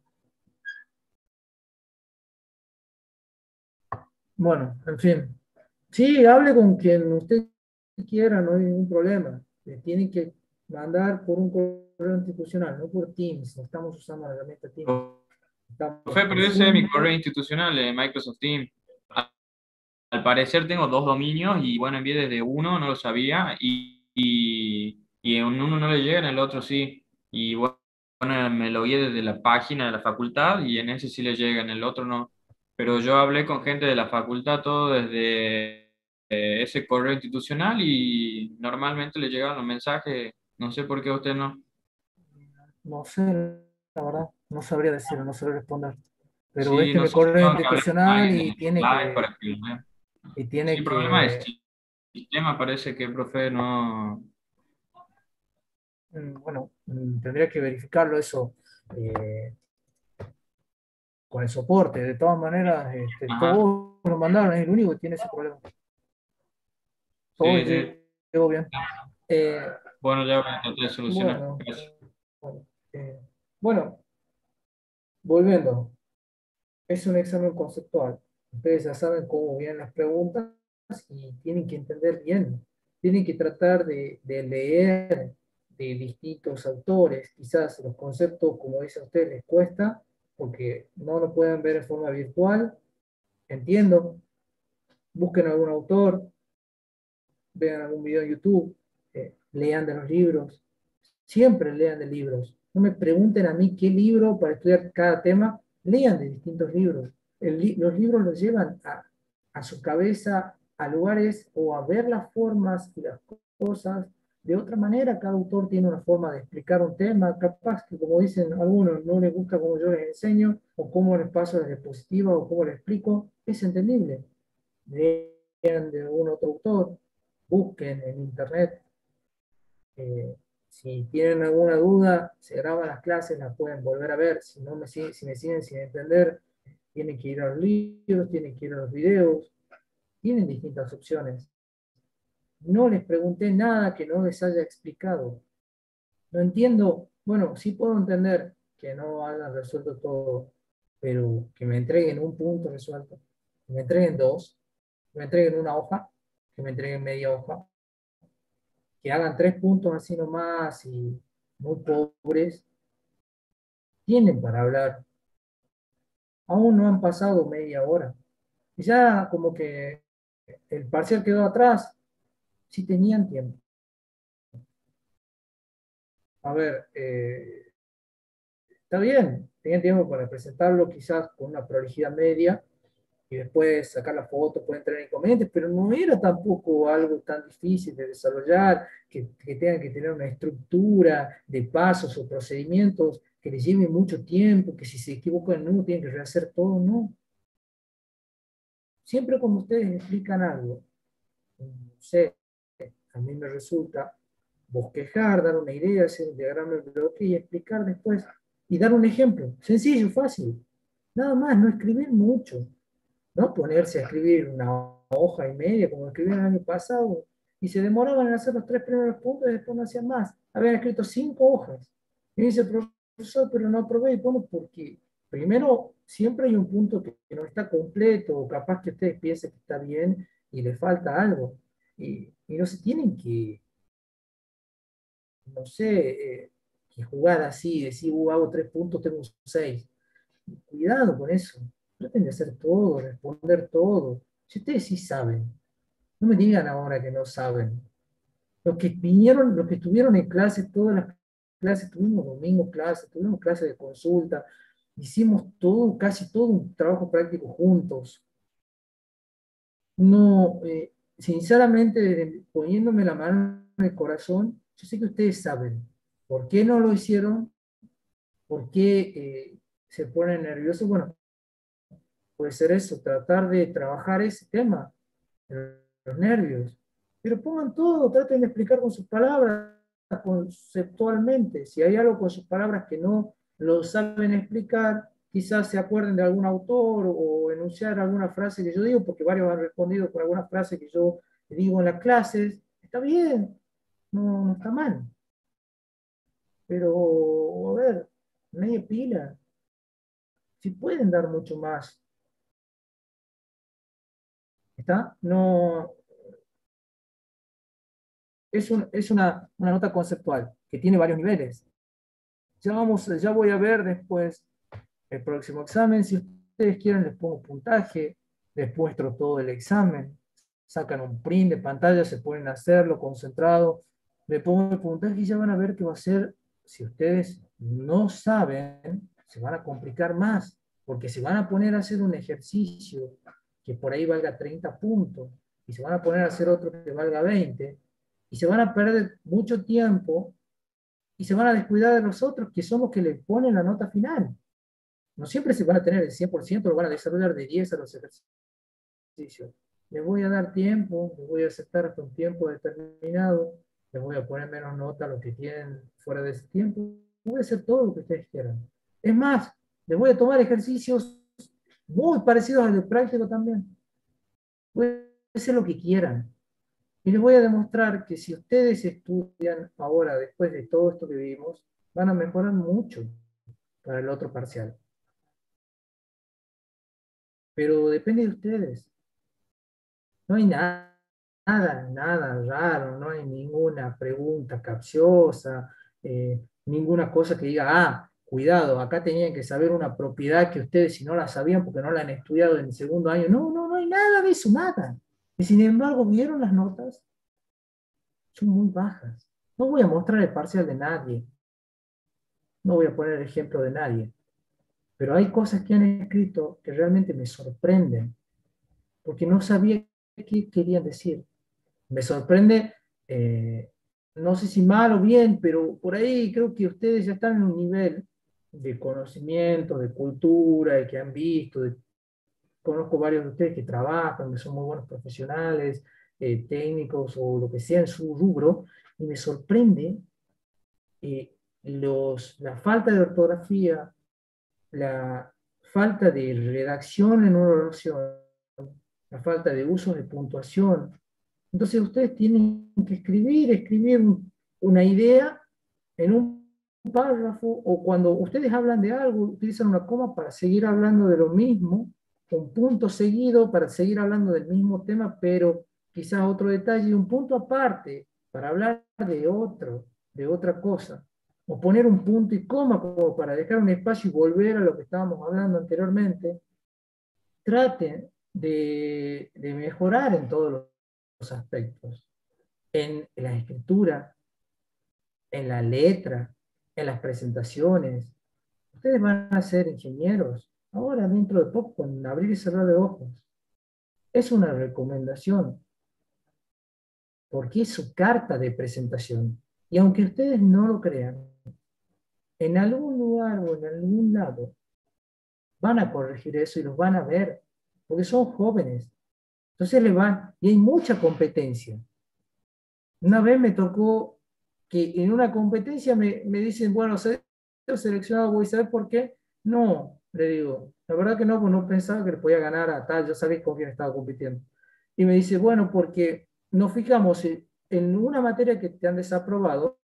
Bueno, en fin. Sí, hable con quien usted quiera, no hay ningún problema. Le tiene que mandar por un correo institucional, no por Teams. No estamos usando la herramienta Teams. Estamos Profe, por pero ese es Zoom. mi correo institucional de Microsoft Teams. Al parecer tengo 2 dominios y bueno, envié desde uno, no lo sabía, y en uno no le llega, en el otro sí. Y bueno, me logué desde la página de la facultad y en ese sí le llega, en el otro no. Pero yo hablé con gente de la facultad, todo desde ese correo institucional y normalmente le llegaban los mensajes, no sé por qué a usted no. No sé, la verdad, no sabría decirlo, no sabría responder. Pero Sí, este no me sé si correo tengo que hablar con institucional alguien de Live para que lo vea. y Sí, tiene problema de que, sistema, parece que el profe no. bueno, tendría que verificarlo eso con el soporte. De todas maneras, Ajá, todos lo mandaron, es el único que tiene ese problema. Todo sí, sí. llegó bien. Eh, Bueno, ya voy a tratar de solucionar. bueno, Gracias. bueno, bueno, volviendo. Es un examen conceptual. Ustedes ya saben cómo vienen las preguntas y tienen que entender bien. Tienen que tratar de leer de distintos autores. Quizás los conceptos, como dice usted, les cuesta porque no lo pueden ver en forma virtual. Entiendo. Busquen algún autor, vean algún video en YouTube, lean de los libros. Siempre lean de libros. No me pregunten a mí qué libro para estudiar cada tema. Lean de distintos libros. Los libros los llevan a su cabeza, a lugares o a ver las formas y las cosas de otra manera. Cada autor tiene una forma de explicar un tema. Capaz que, como dicen algunos, no les gusta cómo yo les enseño, o cómo les paso las diapositivas, o cómo les explico. Es entendible. Lean de algún otro autor, busquen en internet. eh, si tienen alguna duda, se graban las clases, las pueden volver a ver. Si no si me siguen sin entender, tienen que ir a los libros, tienen que ir a los videos. Tienen distintas opciones. No les pregunté nada que no les haya explicado. No entiendo, bueno, sí puedo entender que no hayan resuelto todo, pero que me entreguen un punto resuelto, que me entreguen dos, que me entreguen una hoja, que me entreguen media hoja, que hagan 3 puntos así nomás y muy pobres. Tienen para hablar. Aún no han pasado media hora. Y ya como que el parcial quedó atrás. Sí tenían tiempo. A ver, está bien, tenían tiempo para presentarlo quizás con una prolijidad media y después sacar la foto, pueden tener inconvenientes, pero no era tampoco algo tan difícil de desarrollar, que tengan que tener una estructura de pasos o procedimientos que les lleve mucho tiempo, que si se equivocan en uno tienen que rehacer todo, no. Siempre como ustedes explican algo, no sé, a mí me resulta bosquejar, dar una idea, hacer un diagrama de bloque y explicar después, y dar un ejemplo, sencillo, fácil, nada más, no escribir mucho, no ponerse a escribir una hoja y media como escribieron el año pasado, y se demoraban en hacer los 3 primeros puntos y después no hacían más, habían escrito 5 hojas, y dice el profesor, pero no aprobé, y bueno, porque primero siempre hay un punto que no está completo, o capaz que ustedes piensen que está bien y le falta algo, y no se tienen que no sé, que jugar así, decir, hago 3 puntos, tengo 6. Cuidado con eso. Traten de hacer todo, responder todo. Si ustedes sí saben, no me digan ahora que no saben. Los que vinieron, los que estuvieron en clase, todas las clases, tuvimos domingo clases, tuvimos clases de consulta, hicimos todo, casi todo un trabajo práctico juntos. No, sinceramente, poniéndome la mano en el corazón, yo sé que ustedes saben por qué no lo hicieron, por qué se ponen nerviosos. Bueno, puede ser eso, tratar de trabajar ese tema, los nervios. pero pongan todo, traten de explicar con sus palabras, conceptualmente. Si hay algo con sus palabras que no lo saben explicar, quizás se acuerden de algún autor o enunciar alguna frase que yo digo, porque varios han respondido con alguna frase que yo digo en las clases. Está bien, no está mal. Pero, a ver, media pila. Si pueden dar mucho más. ¿Está? No, es una nota conceptual que tiene varios niveles. Ya voy a ver después el próximo examen. Si ustedes quieren, les pongo puntaje, les muestro todo el examen, sacan un print de pantalla, se ponen a hacerlo concentrado, le pongo el puntaje y ya van a ver que va a ser, si ustedes no saben, se van a complicar más, porque se van a poner a hacer un ejercicio que por ahí valga 30 puntos, y se van a poner a hacer otro que valga 20, y se van a perder mucho tiempo, y se van a descuidar de los otros, que son los que le ponen la nota final. No siempre se van a tener el 100%, lo van a desarrollar de 10 a los ejercicios. Les voy a dar tiempo, les voy a aceptar hasta un tiempo determinado, les voy a poner menos nota a los que tienen fuera de ese tiempo, voy a hacer todo lo que ustedes quieran. Es más, les voy a tomar ejercicios muy parecidos al de práctico también. Voy a hacer lo que quieran. Y les voy a demostrar que si ustedes estudian ahora, después de todo esto que vimos, van a mejorar mucho para el otro parcial. Pero depende de ustedes. No hay nada raro, no hay ninguna pregunta capciosa, ninguna cosa que diga, cuidado, acá tenían que saber una propiedad que ustedes si no la sabían porque no la han estudiado en el segundo año. No hay nada de eso, nada. Y sin embargo, ¿vieron las notas? Son muy bajas. No voy a mostrar el parcial de nadie. No voy a poner el ejemplo de nadie. Pero hay cosas que han escrito que realmente me sorprenden, porque no sabía qué querían decir. Me sorprende, no sé si mal o bien, pero por ahí creo que ustedes ya están en un nivel de conocimiento, de cultura, y que han visto, conozco varios de ustedes que trabajan, que son muy buenos profesionales, técnicos o lo que sea en su rubro, y me sorprende la falta de ortografía, la falta de redacción en una oración, la falta de uso de puntuación. Entonces ustedes tienen que escribir una idea en un párrafo, o cuando ustedes hablan de algo, utilizan una coma para seguir hablando de lo mismo, un punto seguido para seguir hablando del mismo tema, pero quizás otro detalle, un punto aparte para hablar de otra cosa, o poner un punto y coma como para dejar un espacio y volver a lo que estábamos hablando anteriormente. Traten de mejorar en todos los aspectos, en la escritura, en la letra, en las presentaciones. Ustedes van a ser ingenieros, ahora dentro de poco, con abrir y cerrar de ojos. Es una recomendación, porque es su carta de presentación. Y aunque ustedes no lo crean, en algún lugar o en algún lado van a corregir eso y los van a ver, porque son jóvenes. Entonces y hay mucha competencia. Una vez me tocó que en una competencia me dicen, bueno, soy seleccionado, voy a saber por qué. No, le digo, la verdad que no, pues no pensaba que le podía ganar a tal, yo sabía con quién estaba compitiendo. Y me dice, bueno, porque nos fijamos en una materia que te han desaprobado,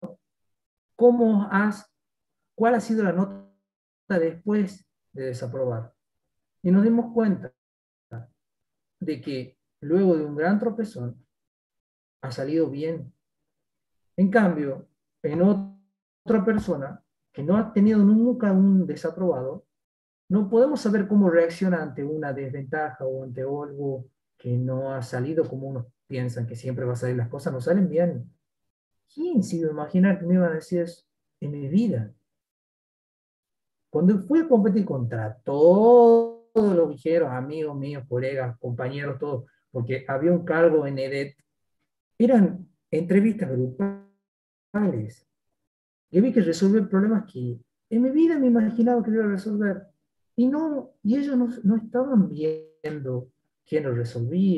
cuál ha sido la nota después de desaprobar. Y nos dimos cuenta de que luego de un gran tropezón ha salido bien. En cambio, en otra persona que no ha tenido nunca un desaprobado, no podemos saber cómo reacciona ante una desventaja o ante algo que no ha salido como unos piensan que siempre va a salir, las cosas no salen bien. ¿Quién se iba a imaginar que me iban a decir eso en mi vida? Cuando fui a competir contra todos los viajeros, amigos míos, colegas, compañeros, todos, porque había un cargo en EDET, eran entrevistas grupales. Yo vi que resolver problemas que en mi vida me imaginaba que iba a resolver. Y ellos no estaban viendo quién lo resolvía,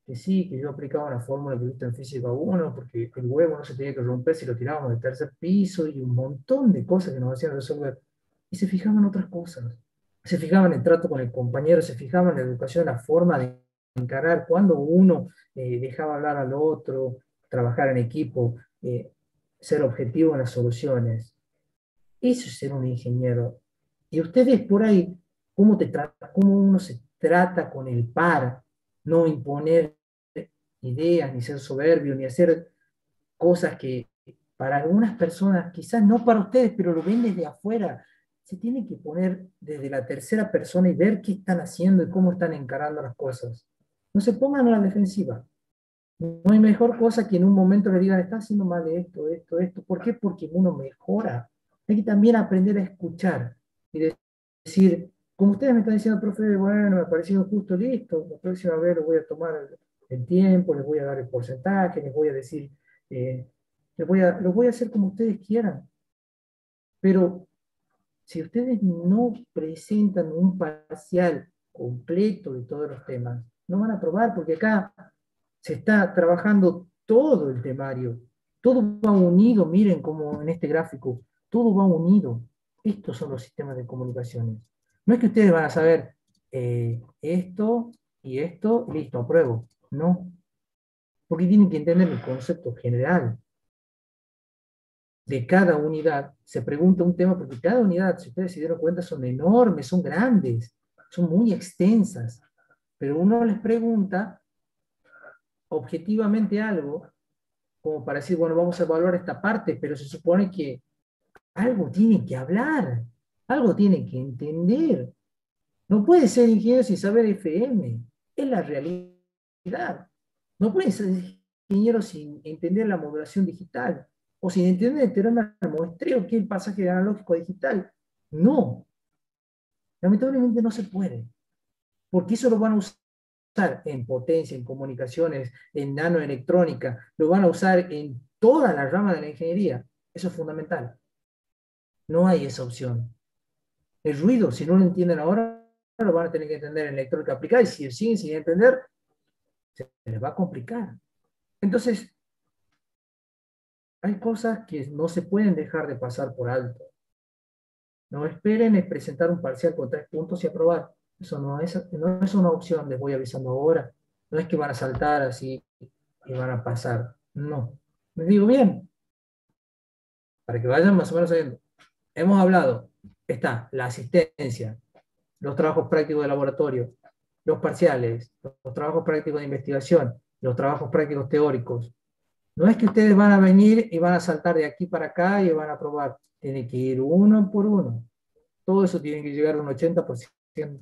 que sí, que yo aplicaba una fórmula que viste en física 1, porque el huevo no se tenía que romper si lo tirábamos del tercer piso, y un montón de cosas que nos hacían resolver. Y se fijaban en otras cosas. Se fijaban en el trato con el compañero, se fijaban en la educación, la forma de encarar, cuando uno dejaba hablar al otro, trabajar en equipo, ser objetivo en las soluciones. Eso es ser un ingeniero. Y ustedes por ahí, cómo uno se trata con el par, no imponer ideas, ni ser soberbio, ni hacer cosas que para algunas personas, quizás no para ustedes, pero lo ven desde afuera, se tiene que poner desde la tercera persona y ver qué están haciendo y cómo están encarando las cosas. No se pongan a la defensiva. No hay mejor cosa que en un momento le digan, está haciendo mal esto, esto, esto. ¿Por qué? Porque uno mejora. Hay que también aprender a escuchar y decir, como ustedes me están diciendo, profe, bueno, me ha parecido justo, listo, la próxima vez les voy a tomar el tiempo, les voy a dar el porcentaje, les voy a decir, lo voy a hacer como ustedes quieran. Pero si ustedes no presentan un parcial completo de todos los temas, no van a aprobar, porque acá se está trabajando todo el temario, todo va unido, miren como en este gráfico, todo va unido. Estos son los sistemas de comunicaciones. No es que ustedes van a saber esto y esto, listo, apruebo. No, porque tienen que entender el concepto general de cada unidad. Se pregunta un tema, porque cada unidad, si ustedes se dieron cuenta, son enormes, son grandes, son muy extensas, pero uno les pregunta objetivamente algo, como para decir, bueno, vamos a evaluar esta parte, pero se supone que algo tienen que hablar, algo tienen que entender. No puede ser ingeniero sin saber FM, es la realidad. No puede ser ingeniero sin entender la modulación digital, o sin entender el teorema del muestreo, que es el pasaje analógico a digital. No, lamentablemente no se puede, porque eso lo van a usar en potencia, en comunicaciones, en nanoelectrónica, lo van a usar en toda la rama de la ingeniería. Eso es fundamental. No hay esa opción. El ruido, si no lo entienden ahora, lo van a tener que entender en electrónica aplicada, y si siguen sin entender, se les va a complicar. Entonces, hay cosas que no se pueden dejar de pasar por alto. No esperen es presentar un parcial con 3 puntos y aprobar. Eso no es una opción, les voy avisando ahora. No es que van a saltar así y van a pasar. No. Les digo bien, para que vayan más o menos sabiendo. Hemos hablado, está la asistencia, los trabajos prácticos de laboratorio, los parciales, los trabajos prácticos de investigación, los trabajos prácticos teóricos. No es que ustedes van a venir y van a saltar de aquí para acá y van a probar. Tienen que ir uno por uno. Todo eso tiene que llegar a un 80%.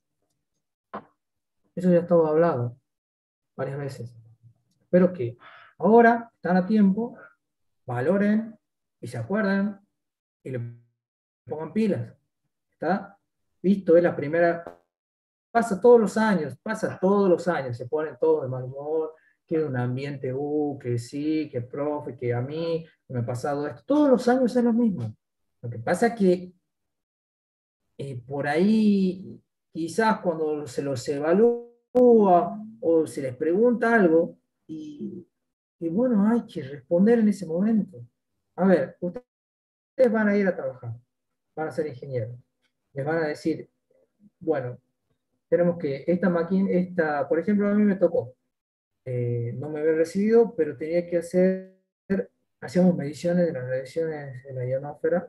Eso ya estaba hablado varias veces. Espero que ahora están a tiempo, valoren y se acuerdan y le pongan pilas. ¿Está? Visto, es la primera. Pasa todos los años, se ponen todos de mal humor, que un ambiente, que sí, que profe, que a mí, que me ha pasado esto. Todos los años es lo mismo. Lo que pasa es que por ahí, quizás cuando se los evalúa o se les pregunta algo, y bueno, hay que responder en ese momento. A ver, ustedes van a ir a trabajar, van a ser ingenieros. Les van a decir, bueno, tenemos que, esta máquina, por ejemplo, a mí me tocó, no me había recibido, pero tenía que hacíamos mediciones de las radiaciones en la ionosfera,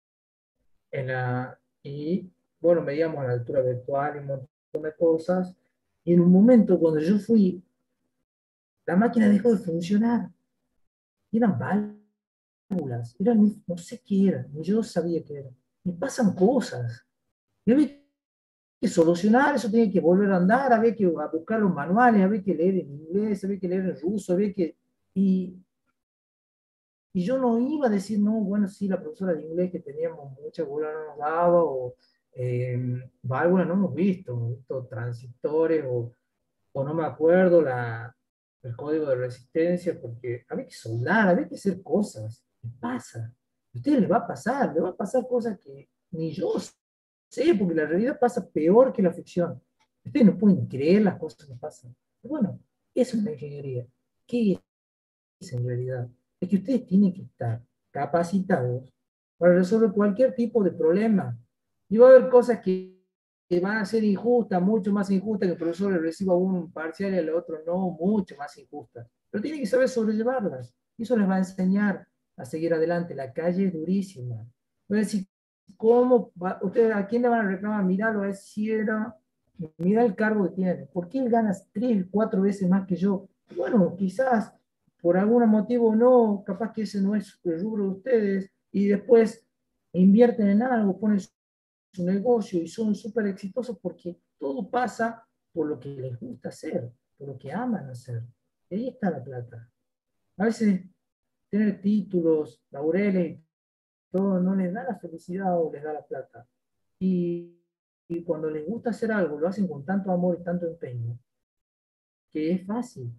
y bueno, medíamos la altura virtual y un montón de cosas, y en un momento cuando yo fui, la máquina dejó de funcionar, y eran válvulas, no sé qué eran, ni yo sabía qué eran, y pasan cosas, y había que solucionar, eso tenía que volver a andar, había que buscar los manuales, había que leer en inglés, había que leer en ruso, y, y yo no iba a decir, no, bueno, sí, la profesora de inglés que teníamos mucha bola no nos daba, o válvulas no hemos visto transistores, o no me acuerdo el código de resistencia, porque había que soldar, había que hacer cosas. ¿Qué pasa? A ustedes les va a pasar cosas que ni yo sé, porque la realidad pasa peor que la ficción. Ustedes no pueden creer las cosas que pasan. Bueno, Eso es la ingeniería. ¿Qué es en realidad? Es que ustedes tienen que estar capacitados para resolver cualquier tipo de problema. Y va a haber cosas que van a ser injustas, mucho más injustas, que el profesor le reciba un parcial y al otro no, mucho más injustas. Pero tienen que saber sobrellevarlas. Y eso les va a enseñar a seguir adelante. La calle es durísima. Voy a decir, ¿cómo va? ¿Ustedes a quién le van a reclamar? Míralo, es Sierra, mira el cargo que tiene. ¿Por qué él gana 3, 4 veces más que yo? Bueno, quizás por algún motivo no, capaz que ese no es el rubro de ustedes, y después invierten en algo, ponen su negocio y son súper exitosos porque todo pasa por lo que les gusta hacer, por lo que aman hacer. Y ahí está la plata. A veces tener títulos, laureles, todo no les da la felicidad o les da la plata. Y, y cuando les gusta hacer algo, lo hacen con tanto amor y tanto empeño, que es fácil.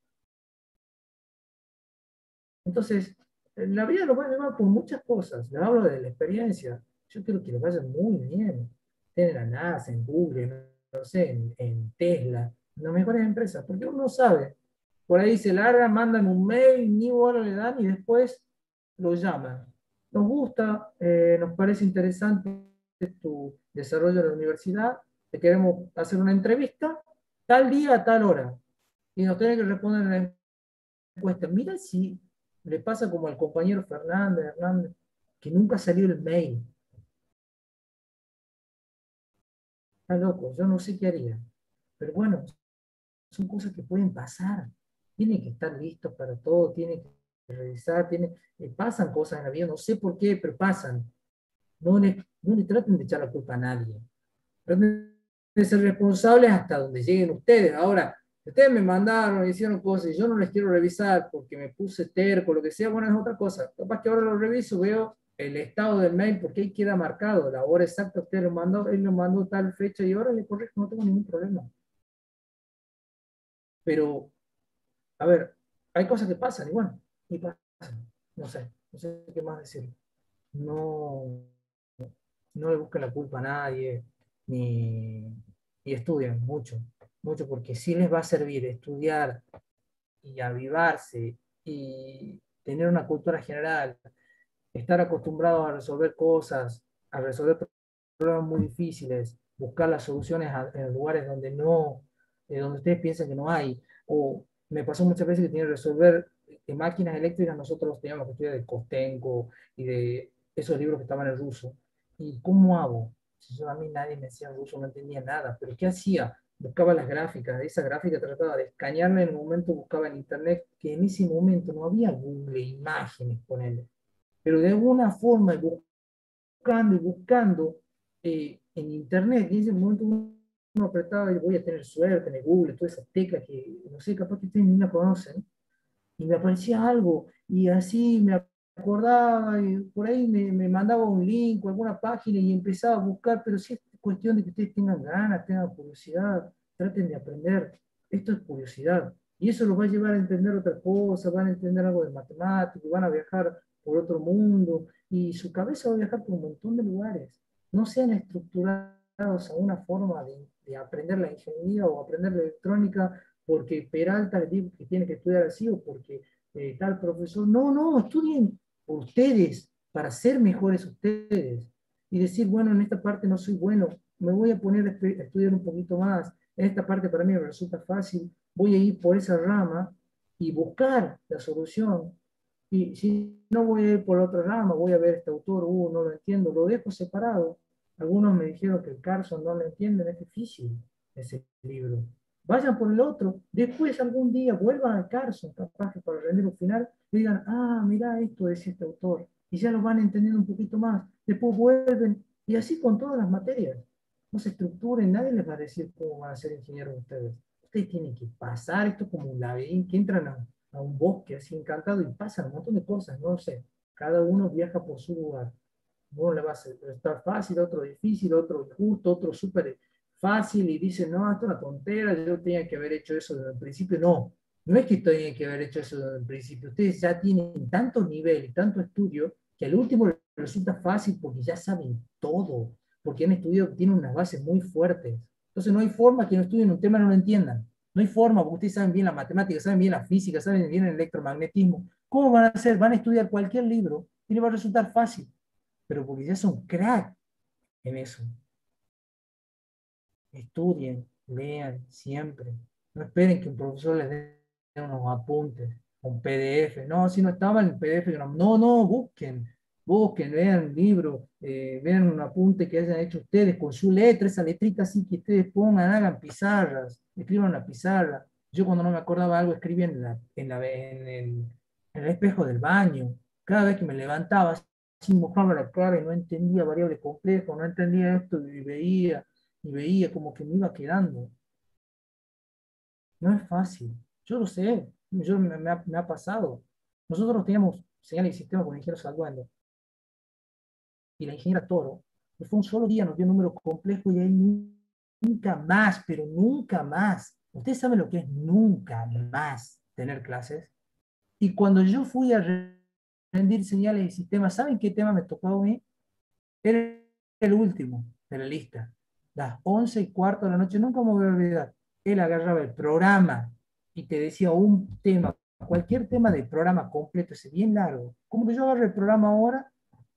Entonces, la vida lo va a llevar por muchas cosas. Les hablo de la experiencia. Yo quiero que les vaya muy bien. Estén en la NASA, en Google, no sé, en Tesla, en las mejores empresas, porque uno sabe. Por ahí se largan, mandan un mail, ni bola le dan y después lo llaman. Nos gusta, nos parece interesante tu desarrollo en la universidad, te queremos hacer una entrevista, tal día, tal hora. Y nos tienen que responder en la encuesta. Mira si le pasa como al compañero Hernández, que nunca salió el mail. Está loco, yo no sé qué haría. Pero bueno, son cosas que pueden pasar. Tienen que estar listos para todo, tienen que revisar, pasan cosas en la vida, no sé por qué, pero pasan. No le traten de echar la culpa a nadie. Traten de ser responsables hasta donde lleguen ustedes. Ahora, ustedes me mandaron, hicieron cosas y yo no les quiero revisar porque me puse terco, lo que sea, bueno, es otra cosa. Capaz que ahora lo reviso, veo el estado del mail porque ahí queda marcado la hora exacta, usted lo mandó, él lo mandó tal fecha y ahora le corrijo, no tengo ningún problema. Pero, a ver, hay cosas que pasan y bueno, y pasan. No sé qué más decir. No, no le busquen la culpa a nadie, ni, y estudien mucho, mucho, porque sí les va a servir estudiar y avivarse y tener una cultura general, estar acostumbrados a resolver cosas, a resolver problemas muy difíciles, buscar las soluciones en lugares donde no, donde ustedes piensan que no hay, o me pasó muchas veces que tenía que resolver máquinas eléctricas, nosotros teníamos que estudiar de Kostenko y de esos libros que estaban en ruso. ¿Y cómo hago? Si yo, a mí nadie me decía ruso, no entendía nada, pero ¿qué hacía? Buscaba las gráficas, esa gráfica trataba de escanearla en el momento, buscaba en internet, que en ese momento no había Google Imágenes, ponele, pero de alguna forma buscando y buscando en internet, y en ese momento uno apretaba y voy a tener suerte en el Google, todas esas teclas que no sé, capaz que ustedes ni la conocen, y me aparecía algo, y así me acordaba, y por ahí me mandaba un link o alguna página y empezaba a buscar, pero sí es cuestión de que ustedes tengan ganas, tengan curiosidad, traten de aprender. Esto es curiosidad. Y eso los va a llevar a entender otra cosa, van a entender algo de matemáticas, van a viajar por otro mundo, y su cabeza va a viajar por un montón de lugares. No sean estructurados a una forma de aprender la ingeniería o aprender la electrónica porque Peralta les dijo que tiene que estudiar así o porque tal profesor. No, no, estudien por ustedes, para ser mejores ustedes. Y decir, bueno, en esta parte no soy bueno, me voy a poner a estudiar un poquito más, en esta parte para mí me resulta fácil, voy a ir por esa rama y buscar la solución. Y si no voy a ir por la otra rama, voy a ver este autor, no lo entiendo, lo dejo separado. Algunos me dijeron que el Carson no lo entienden, es difícil ese libro. Vayan por el otro, después algún día vuelvan al Carson, capaz que para rendir un final, y digan, mira esto decía este autor, y ya lo van entendiendo un poquito más. Después vuelven, y así con todas las materias. No se estructuren, nadie les va a decir cómo van a ser ingenieros ustedes. Ustedes tienen que pasar esto como un laberinto, que entran a un bosque así encantado y pasan un montón de cosas, no sé. Cada uno viaja por su lugar. Uno le va a estar fácil, otro difícil, otro injusto, otro súper fácil y dice, no, esto es una tontera, yo tenía que haber hecho eso desde el principio. No, no es que tenía que haber hecho eso desde el principio. Ustedes ya tienen tanto nivel y tanto estudio que al último les resulta fácil porque ya saben todo, porque han estudiado, tienen unas bases muy fuertes. Entonces no hay forma que no estudien un tema y no lo entiendan. No hay forma, porque ustedes saben bien la matemática, saben bien la física, saben bien el electromagnetismo. ¿Cómo van a hacer? Van a estudiar cualquier libro y les va a resultar fácil, pero porque ya son crack en eso. Estudien, lean siempre. No esperen que un profesor les dé unos apuntes, un PDF. No, si no estaba en el PDF, no, busquen, vean libros, vean un apunte que hayan hecho ustedes con su letra, esa letrita así que ustedes pongan, hagan pizarras, escriban en la pizarra. Yo cuando no me acordaba algo escribía en el espejo del baño. Cada vez que me levantaba, así mojaba la cara y no entendía variables complejas, no entendía esto y veía como que me iba quedando. No es fácil, yo lo sé, me ha pasado. Nosotros teníamos señales y sistemas con el ingeniero Salduendo y la ingeniera Toro, y fue un solo día, nos dio números complejos y ahí nunca más, pero nunca más. Ustedes saben lo que es nunca más tener clases. Y cuando yo fui a rendir señales y sistemas, ¿saben qué tema me tocó a mí? Era el último de la lista. Las 11:15 de la noche, nunca me voy a olvidar. Él agarraba el programa y te decía un tema, cualquier tema del programa completo, ese bien largo. Como que yo agarro el programa ahora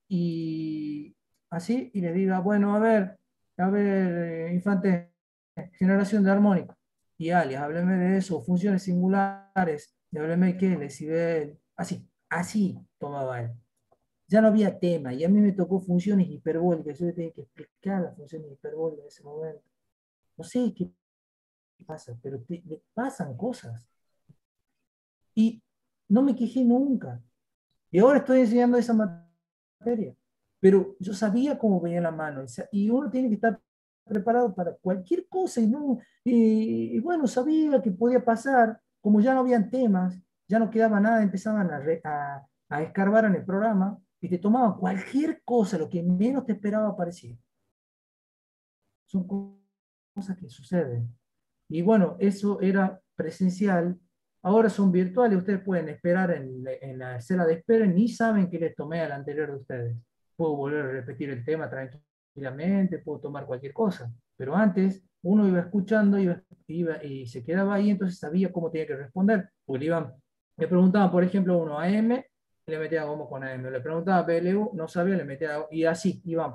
y así, y le diga, bueno, a ver, infante, generación de armónicos. Y alias, hábleme de eso, funciones singulares, y hábleme de qué, decibel, así tomaba él. Ya no había tema, y a mí me tocó funciones hiperbólicas, yo le tenía que explicar las funciones hiperbólicas en ese momento. No sé qué pasa, pero le pasan cosas. Y no me quejé nunca. Y ahora estoy enseñando esa materia. Pero yo sabía cómo venía la mano, y uno tiene que estar preparado para cualquier cosa, y bueno, sabía que podía pasar, como ya no habían temas, ya no quedaba nada, empezaban a escarbar en el programa, y te tomaban cualquier cosa, lo que menos te esperaba aparecía. Son cosas que suceden. Y bueno, eso era presencial, ahora son virtuales, ustedes pueden esperar en la sala de espera, ni saben que les tomé al anterior de ustedes. Puedo volver a repetir el tema tranquilamente, puedo tomar cualquier cosa, pero antes uno iba escuchando y se quedaba ahí, entonces sabía cómo tenía que responder, porque le preguntaban, por ejemplo, uno a M, le metía como con AM, le preguntaba a PLU, no sabía, le metía, y así, iban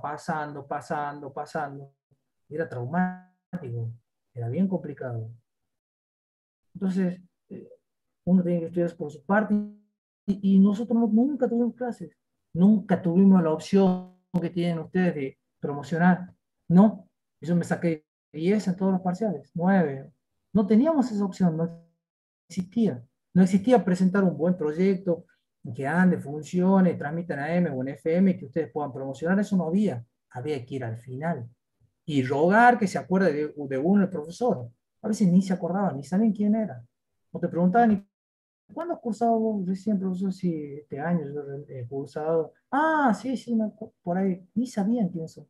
pasando, era traumático, era bien complicado. Entonces, eh, uno tiene que estudiar por su parte y nosotros nunca tuvimos clases, nunca tuvimos la opción que tienen ustedes de promocionar. No, yo me saqué 10 en todos los parciales, 9. No teníamos esa opción, no existía. No existía presentar un buen proyecto que ande, funcione, transmita en AM o en FM, que ustedes puedan promocionar, eso no había. Había que ir al final y rogar que se acuerde de uno el profesor. A veces ni se acordaban, ni sabían quién era. No te preguntaban ni cuándo has cursado vos recién, profesor, si este año yo he cursado. Ah, sí, sí, por ahí. Ni sabían quién son.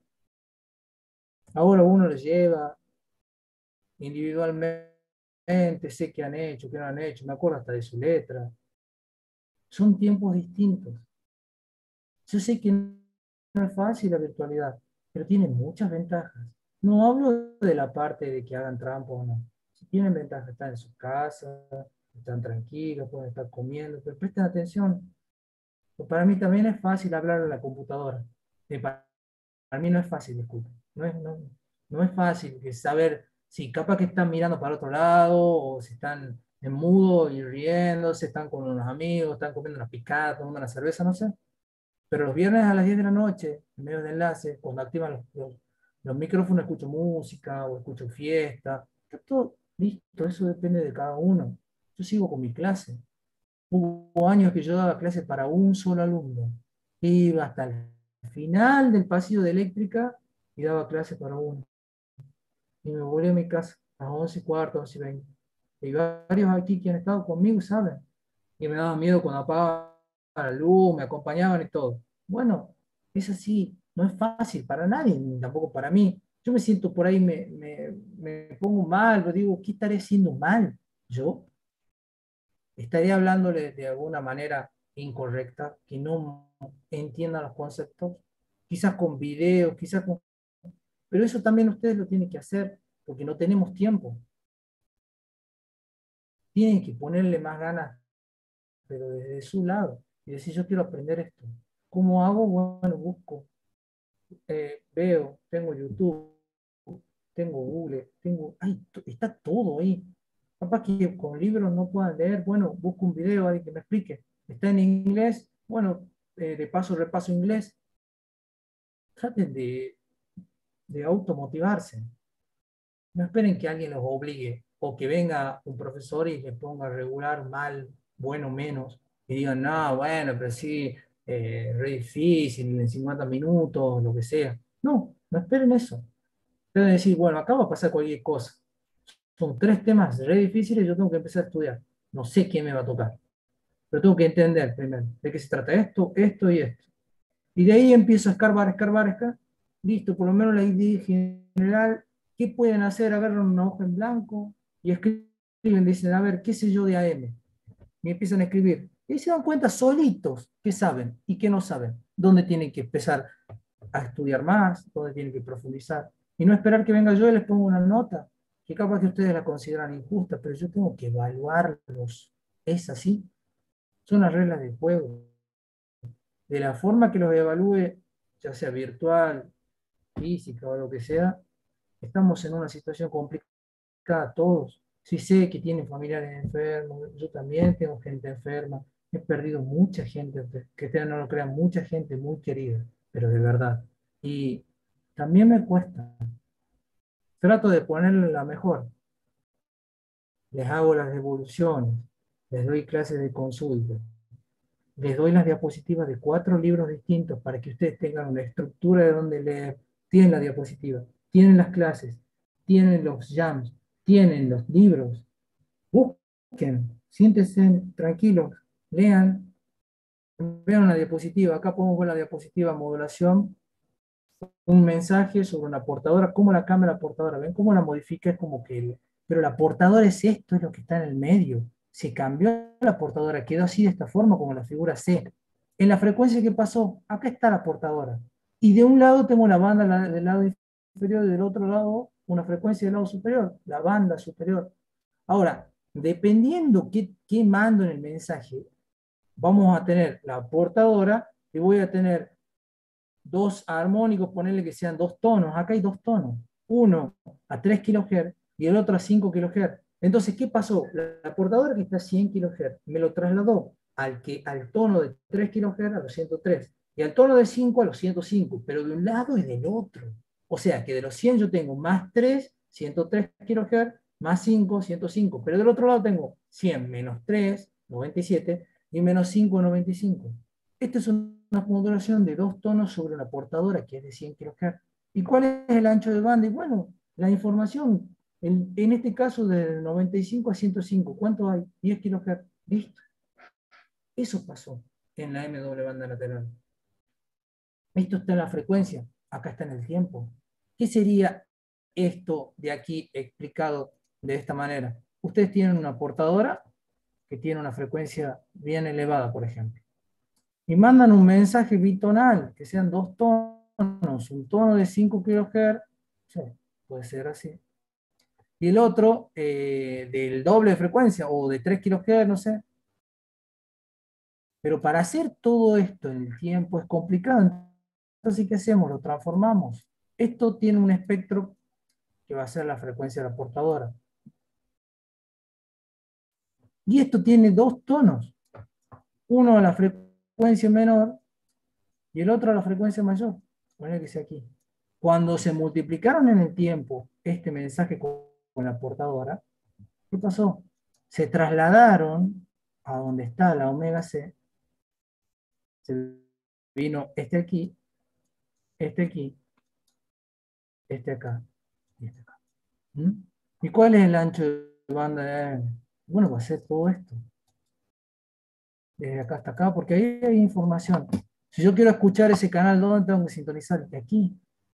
Ahora uno les lleva individualmente, sé qué han hecho, qué no han hecho, me acuerdo hasta de su letra. Son tiempos distintos. Yo sé que no es fácil la virtualidad, pero tiene muchas ventajas. No hablo de la parte de que hagan trampa o no. Si tienen ventajas, están en su casa, están tranquilos, pueden estar comiendo, pero presten atención. Pues para mí también es fácil hablar a la computadora. Para mí no es fácil, disculpe. No es fácil saber si capaz que están mirando para otro lado o si están en mudo y riendo, si están con unos amigos, están comiendo una picada, tomando una cerveza, no sé. Pero los viernes a las 10 de la noche, en medio de enlace, cuando activan los micrófonos, escucho música o escucho fiesta. Está todo listo, eso depende de cada uno. Yo sigo con mi clase. Hubo años que yo daba clases para un solo alumno. Iba hasta el final del pasillo de eléctrica y daba clases para uno. Y me volví a mi casa a las 11:15, 11:20. Y varios aquí que han estado conmigo saben. Y me daba miedo cuando apagaba la luz, me acompañaban y todo. Bueno, es así, no es fácil para nadie, ni tampoco para mí. Yo me siento por ahí, me pongo mal, yo digo, ¿qué estaré haciendo mal? Yo estaría hablándole de alguna manera incorrecta, que no entienda los conceptos, quizás con videos, quizás con... Pero eso también ustedes lo tienen que hacer, porque no tenemos tiempo. tienen que ponerle más ganas, pero desde su lado, y decir, yo quiero aprender esto. ¿Cómo hago? Bueno, busco, veo, tengo YouTube, tengo Google, está todo ahí. Capaz que con libros no puedan leer, bueno, busco un video ahí que me explique. Está en inglés, bueno, de paso repaso inglés. Traten de automotivarse. No esperen que alguien los obligue o que venga un profesor y les ponga regular mal, bueno, menos, y digan, no, bueno, pero sí, re difícil, en 50 minutos, lo que sea. No, no esperen eso. Deben decir, bueno, acá va a pasar cualquier cosa. Son 3 temas re difíciles y yo tengo que empezar a estudiar. No sé quién me va a tocar, pero tengo que entender primero de qué se trata esto, esto y esto. Y de ahí empiezo a escarbar, escarbar, escarbar. Listo, por lo menos la idea general. ¿Qué pueden hacer? Agarran una hoja en blanco y escriben, dicen, a ver, ¿qué sé yo de AM? Y empiezan a escribir. Y se dan cuenta solitos qué saben y qué no saben. Dónde tienen que empezar a estudiar más, dónde tienen que profundizar. Y no esperar que venga yo y les ponga una nota, que capaz que ustedes la consideran injusta, pero yo tengo que evaluarlos. Es así. Son las reglas del juego. De la forma que los evalúe, ya sea virtual, física o lo que sea, estamos en una situación complicada todos. Sí sé que tienen familiares enfermos, yo también tengo gente enferma, he perdido mucha gente, que ustedes no lo crean, mucha gente muy querida, pero de verdad. Y también me cuesta. Trato de ponerle la mejor. Les hago las devoluciones, les doy clases de consulta, les doy las diapositivas de 4 libros distintos para que ustedes tengan una estructura de donde leer. Tienen la diapositiva, tienen las clases, tienen los jams, tienen los libros. Busquen, siéntense tranquilos, lean, vean una diapositiva. Acá podemos ver la diapositiva modulación, un mensaje sobre una portadora, cómo la cambia la portadora. ¿Ven cómo la modifica? Es como que... Pero la portadora es esto, es lo que está en el medio. Se cambió la portadora, quedó así de esta forma como la figura C. En la frecuencia que pasó, acá está la portadora. Y de un lado tengo la banda del lado inferior y del otro lado una frecuencia del lado superior, la banda superior. Ahora, dependiendo qué mando en el mensaje, vamos a tener la portadora y voy a tener 2 armónicos, ponerle que sean 2 tonos. Acá hay 2 tonos. Uno a 3 kHz y el otro a 5 kHz. Entonces, ¿qué pasó? La portadora que está a 100 kHz me lo trasladó al tono de 3 kHz a los 103 y al tono de 5 a los 105, pero de un lado y del otro. O sea que de los 100 yo tengo más 3, 103 kHz, más 5, 105, pero del otro lado tengo 100 menos 3, 97, y menos 5, 95. Esta es una modulación de 2 tonos sobre una portadora que es de 100 kHz. ¿Y cuál es el ancho de banda? Y bueno, la información, en este caso de 95 a 105, ¿cuánto hay? 10 kHz. Listo. Eso pasó en la MW banda lateral. Esto está en la frecuencia, acá está en el tiempo. ¿Qué sería esto de aquí explicado de esta manera? Ustedes tienen una portadora que tiene una frecuencia bien elevada, por ejemplo, y mandan un mensaje bitonal, que sean 2 tonos, un tono de 5 kHz, sí, puede ser así, y el otro del doble de frecuencia, o de 3 kHz, no sé. Pero para hacer todo esto en el tiempo es complicado. Entonces, ¿qué hacemos? Lo transformamos. Esto tiene un espectro que va a ser la frecuencia de la portadora. Y esto tiene 2 tonos. Uno a la frecuencia menor y el otro a la frecuencia mayor. Poner que sea aquí. Cuando se multiplicaron en el tiempo este mensaje con la portadora, ¿qué pasó? Se trasladaron a donde está la omega C. Se vino este aquí, este aquí, este acá y este acá. ¿Mm? ¿Y cuál es el ancho de banda de AM? Bueno, va a ser todo esto. Desde acá hasta acá, porque ahí hay información. Si yo quiero escuchar ese canal, ¿dónde tengo que sintonizar? De aquí.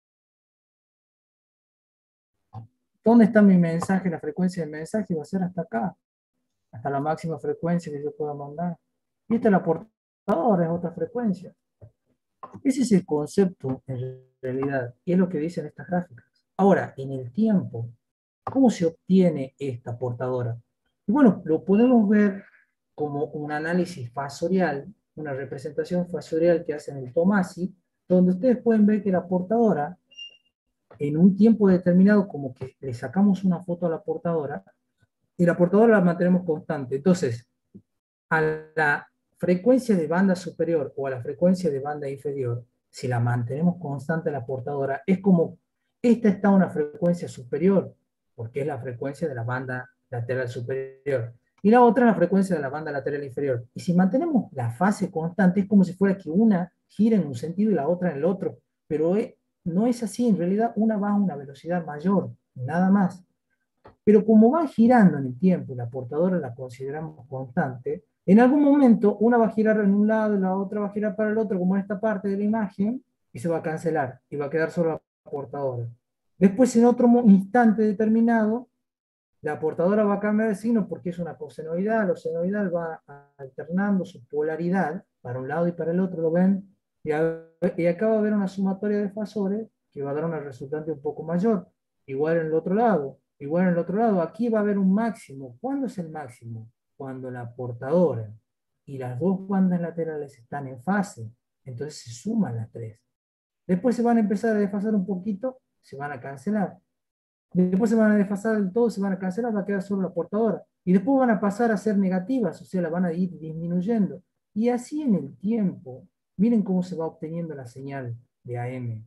¿Dónde está mi mensaje? La frecuencia del mensaje va a ser hasta acá, hasta la máxima frecuencia que yo pueda mandar. Y esta es la portadora, es otra frecuencia. Ese es el concepto en realidad, y es lo que dicen estas gráficas. Ahora, en el tiempo, ¿cómo se obtiene esta portadora? Y bueno, lo podemos ver como un análisis fasorial, una representación fasorial que hace en el Tomasi, donde ustedes pueden ver que la portadora, en un tiempo determinado, como que le sacamos una foto a la portadora, y la portadora la mantenemos constante. Entonces, a la frecuencia de banda superior o a la frecuencia de banda inferior, si la mantenemos constante la portadora, es como esta está a una frecuencia superior, porque es la frecuencia de la banda lateral superior, y la otra es la frecuencia de la banda lateral inferior. Y si mantenemos la fase constante, es como si fuera que una gira en un sentido y la otra en el otro, pero no es así, en realidad una va a una velocidad mayor, nada más. Pero como va girando en el tiempo y la portadora la consideramos constante, en algún momento una va a girar en un lado y la otra va a girar para el otro, como en esta parte de la imagen, y se va a cancelar y va a quedar solo la portadora. Después, en otro instante determinado, la portadora va a cambiar de signo porque es una cosenoidal. O senoidal va alternando su polaridad para un lado y para el otro, ¿lo ven? Y acá va a haber una sumatoria de fasores que va a dar una resultante un poco mayor. Igual en el otro lado. Igual en el otro lado. Aquí va a haber un máximo. ¿Cuándo es el máximo? Cuando la portadora y las dos bandas laterales están en fase. Entonces se suman las tres. Después se van a empezar a desfasar un poquito, se van a cancelar. Después se van a desfasar del todo, se van a cancelar, va a quedar solo la portadora. Y después van a pasar a ser negativas, o sea, la van a ir disminuyendo. Y así en el tiempo, miren cómo se va obteniendo la señal de AM.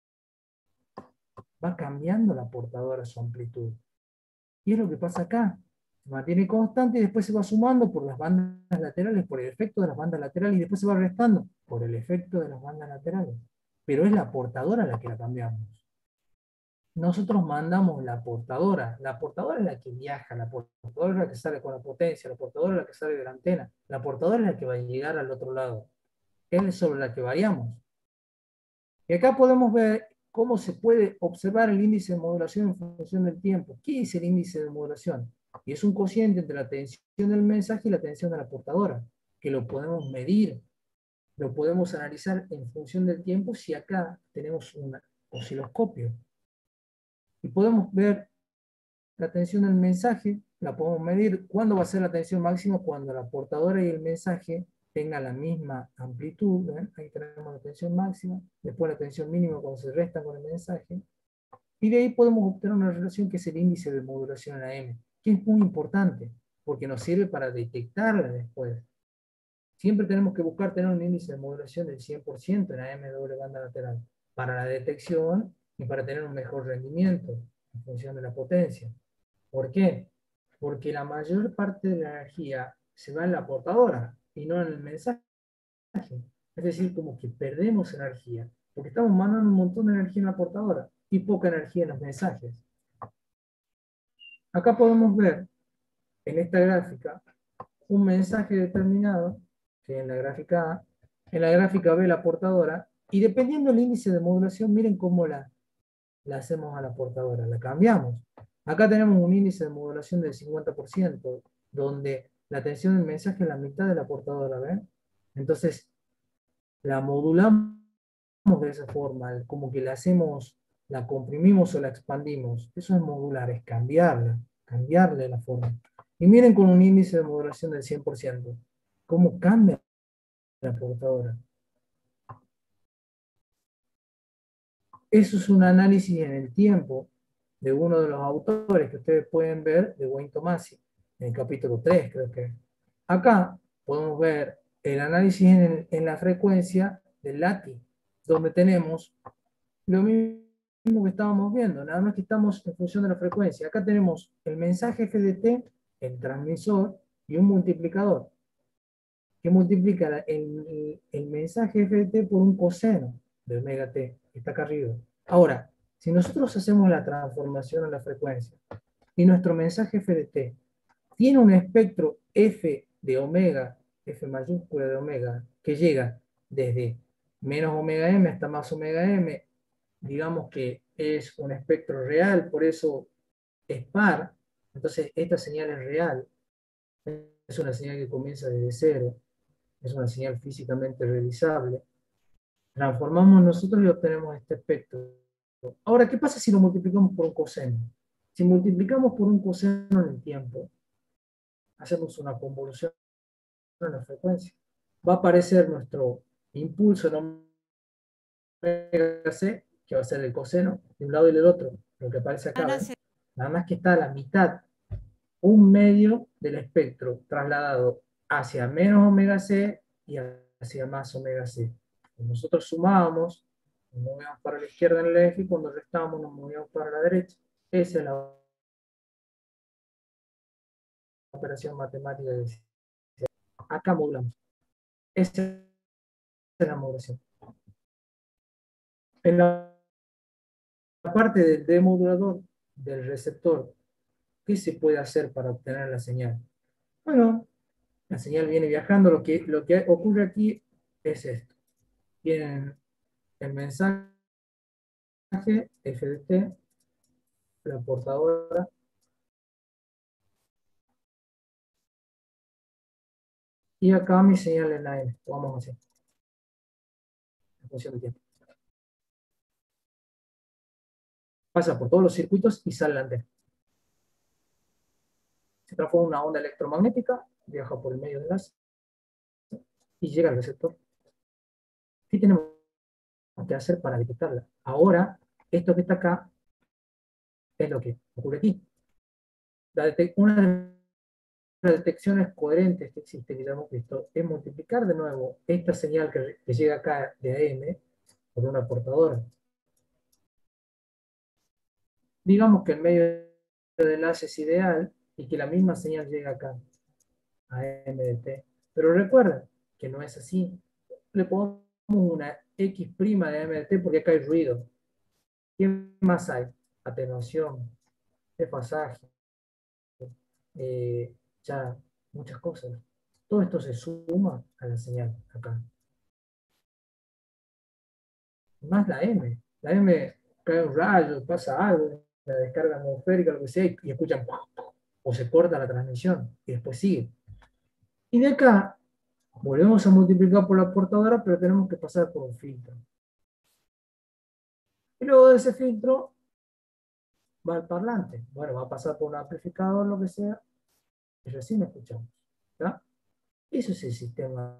Va cambiando la portadora su amplitud. Y es lo que pasa acá. Se mantiene constante y después se va sumando por las bandas laterales, por el efecto de las bandas laterales, y después se va restando por el efecto de las bandas laterales. Pero es la portadora la que la cambiamos. Nosotros mandamos la portadora es la que viaja, la portadora es la que sale con la potencia, la portadora es la que sale de la antena, la portadora es la que va a llegar al otro lado, es sobre la que variamos. Y acá podemos ver cómo se puede observar el índice de modulación en función del tiempo. ¿Qué es el índice de modulación? Y es un cociente entre la tensión del mensaje y la tensión de la portadora, que lo podemos medir, lo podemos analizar en función del tiempo si acá tenemos un osciloscopio. Y podemos ver la tensión del mensaje, la podemos medir. ¿Cuándo va a ser la tensión máxima? Cuando la portadora y el mensaje tengan la misma amplitud. ¿Ven? Ahí tenemos la tensión máxima. Después la tensión mínima cuando se resta con el mensaje. Y de ahí podemos obtener una relación que es el índice de modulación en AM, que es muy importante, porque nos sirve para detectarla después. Siempre tenemos que buscar tener un índice de modulación del 100% en AM doble banda lateral, para la detección y para tener un mejor rendimiento en función de la potencia. ¿Por qué? Porque la mayor parte de la energía se va en la portadora y no en el mensaje. Es decir, como que perdemos energía, porque estamos mandando un montón de energía en la portadora y poca energía en los mensajes. Acá podemos ver en esta gráfica un mensaje determinado, que en la gráfica A, en la gráfica B la portadora, y dependiendo del índice de modulación, miren cómo la hacemos a la portadora, la cambiamos. Acá tenemos un índice de modulación del 50%, donde la tensión del mensaje es la mitad de la portadora, ¿ven? Entonces, la modulamos de esa forma, como que la hacemos, la comprimimos o la expandimos. Eso es modular, es cambiarla, cambiarle la forma. Y miren con un índice de modulación del 100%, cómo cambia la portadora. Eso es un análisis en el tiempo de uno de los autores que ustedes pueden ver, de Wayne Tomasi, en el capítulo 3, creo que. Acá podemos ver el análisis en la frecuencia del lati, donde tenemos lo mismo que estábamos viendo, nada más que estamos en función de la frecuencia. Acá tenemos el mensaje FDT, el transmisor y un multiplicador, que multiplica el mensaje FDT por un coseno de omega t, que está acá arriba. Ahora, si nosotros hacemos la transformación en la frecuencia y nuestro mensaje FDT tiene un espectro F de omega, F mayúscula de omega, que llega desde menos omega m hasta más omega m, digamos que es un espectro real, por eso es par, entonces esta señal es real, es una señal que comienza desde cero, es una señal físicamente realizable. Transformamos nosotros y obtenemos este espectro. Ahora, ¿qué pasa si lo multiplicamos por un coseno? Si multiplicamos por un coseno en el tiempo, hacemos una convolución en la frecuencia. Va a aparecer nuestro impulso en omega c, que va a ser el coseno de un lado y del otro, lo que aparece acá, ¿ven? Nada más que está a la mitad, un medio del espectro trasladado hacia menos omega c y hacia más omega c. Cuando nosotros sumamos, nos movemos para la izquierda en el eje, y cuando restamos nos movemos para la derecha. Esa es la operación matemática de decir. Acá modulamos. Esa es la modulación. En la parte del demodulador del receptor, ¿qué se puede hacer para obtener la señal? Bueno, la señal viene viajando, lo que ocurre aquí es esto. Viene el mensaje FDT, la portadora, y acá mi señal en la N. Vamos a hacer en función de tiempo. Pasa por todos los circuitos y sale la antena. Se transforma en una onda electromagnética, viaja por el medio del láser y llega al receptor. ¿Qué tenemos que hacer para detectarla? Ahora, esto que está acá es lo que ocurre aquí. Una de las detecciones coherentes que existe, que ya hemos visto, es multiplicar de nuevo esta señal que llega acá de AM por una portadora. Digamos que el medio de enlace es ideal y que la misma señal llega acá a MDT. Pero recuerda que no es así. Le ponemos una X' de MDT porque acá hay ruido. ¿Qué más hay? Atenuación, desfasaje, ya muchas cosas. Todo esto se suma a la señal acá. Más la M. La M cae un rayo, pasa algo, la descarga atmosférica, lo que sea, y escuchan o se corta la transmisión y después sigue. Y de acá volvemos a multiplicar por la portadora, pero tenemos que pasar por un filtro. Y luego de ese filtro va al parlante. Bueno, va a pasar por un amplificador, lo que sea, y recién escuchamos. ¿Ya? Eso es el sistema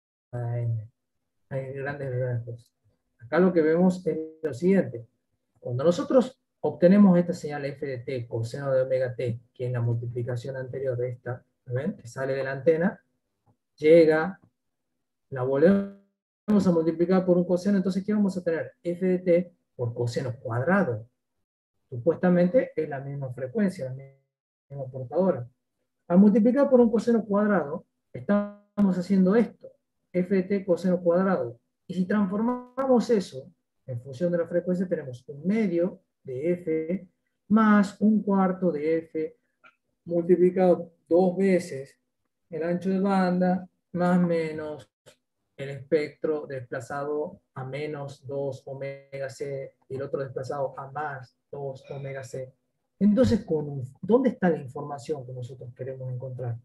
AM. Hay grandes rasgos. Acá lo que vemos es lo siguiente. Cuando nosotros obtenemos esta señal f de t, coseno de omega t, que es la multiplicación anterior de esta, ¿ven? Que sale de la antena, llega, la volvemos a multiplicar por un coseno, entonces ¿qué vamos a tener? F de t por coseno cuadrado. Supuestamente es la misma frecuencia, la misma portadora. Al multiplicar por un coseno cuadrado, estamos haciendo esto, f de t coseno cuadrado. Y si transformamos eso en función de la frecuencia, tenemos un medio de f más un cuarto de f multiplicado dos veces el ancho de banda más menos el espectro desplazado a menos 2 omega c y el otro desplazado a más 2 omega c. Entonces, ¿dónde está la información que nosotros queremos encontrar?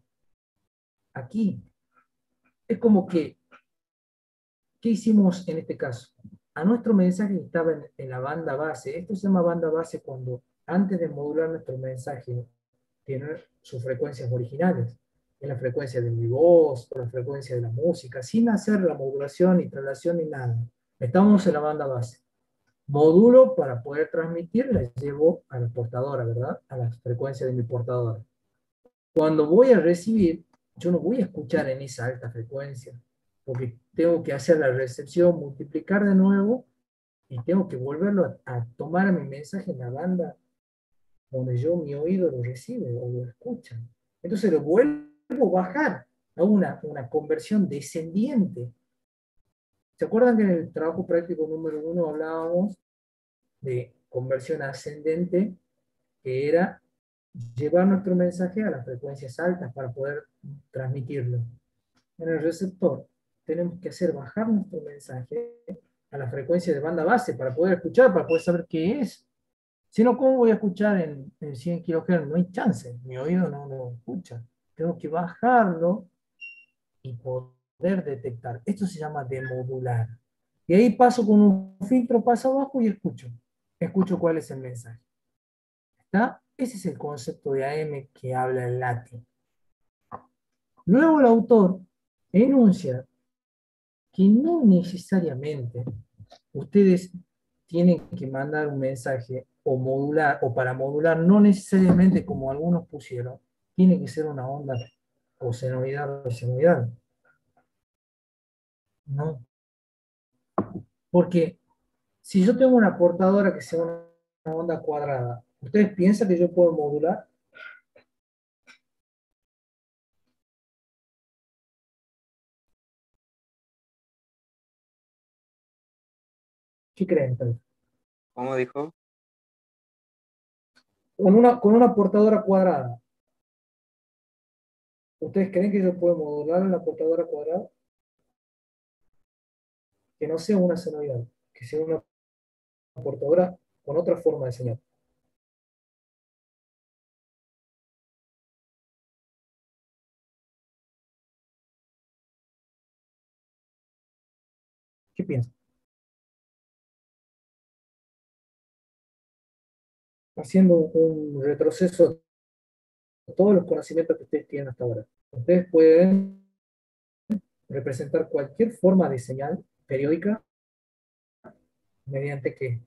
Aquí. Es como que, ¿qué hicimos en este caso? A nuestro mensaje que estaba en la banda base. Esto se llama banda base cuando antes de modular nuestro mensaje tiene sus frecuencias originales. Es la frecuencia de mi voz, o la frecuencia de la música, sin hacer la modulación, ni traslación, ni nada. Estamos en la banda base. Modulo para poder transmitir, la llevo a la portadora, ¿verdad? A la frecuencia de mi portadora. Cuando voy a recibir, yo no voy a escuchar en esa alta frecuencia, porque tengo que hacer la recepción, multiplicar de nuevo, y tengo que volverlo a tomar a mi mensaje en la banda donde mi oído lo recibe o lo escucha. Entonces lo vuelvo a bajar a una conversión descendiente. ¿Se acuerdan que en el trabajo práctico número 1 hablábamos de conversión ascendente, que era llevar nuestro mensaje a las frecuencias altas para poder transmitirlo? En el receptor tenemos que hacer bajar nuestro mensaje a la frecuencia de banda base para poder escuchar, para poder saber qué es. Si no, ¿cómo voy a escuchar en 100 kHz? No hay chance, mi oído no lo escucha. Tengo que bajarlo y poder detectar. Esto se llama demodular. Y ahí paso con un filtro, paso abajo y escucho. Escucho cuál es el mensaje. ¿Está? Ese es el concepto de AM que habla el Lati. Luego el autor enuncia que no necesariamente ustedes tienen que mandar un mensaje o modular, o para modular, no necesariamente como algunos pusieron, tiene que ser una onda o senoidal o senoidal. No. Porque si yo tengo una portadora que sea una onda cuadrada, ¿ustedes piensan que yo puedo modular? ¿Qué creen? ¿Cómo dijo? Con una portadora cuadrada, ¿ustedes creen que yo puedo modular en la portadora cuadrada? Que no sea una senoidal, que sea una portadora con otra forma de señal. ¿Qué piensan? Haciendo un retroceso de todos los conocimientos que ustedes tienen hasta ahora. Ustedes pueden representar cualquier forma de señal periódica mediante qué?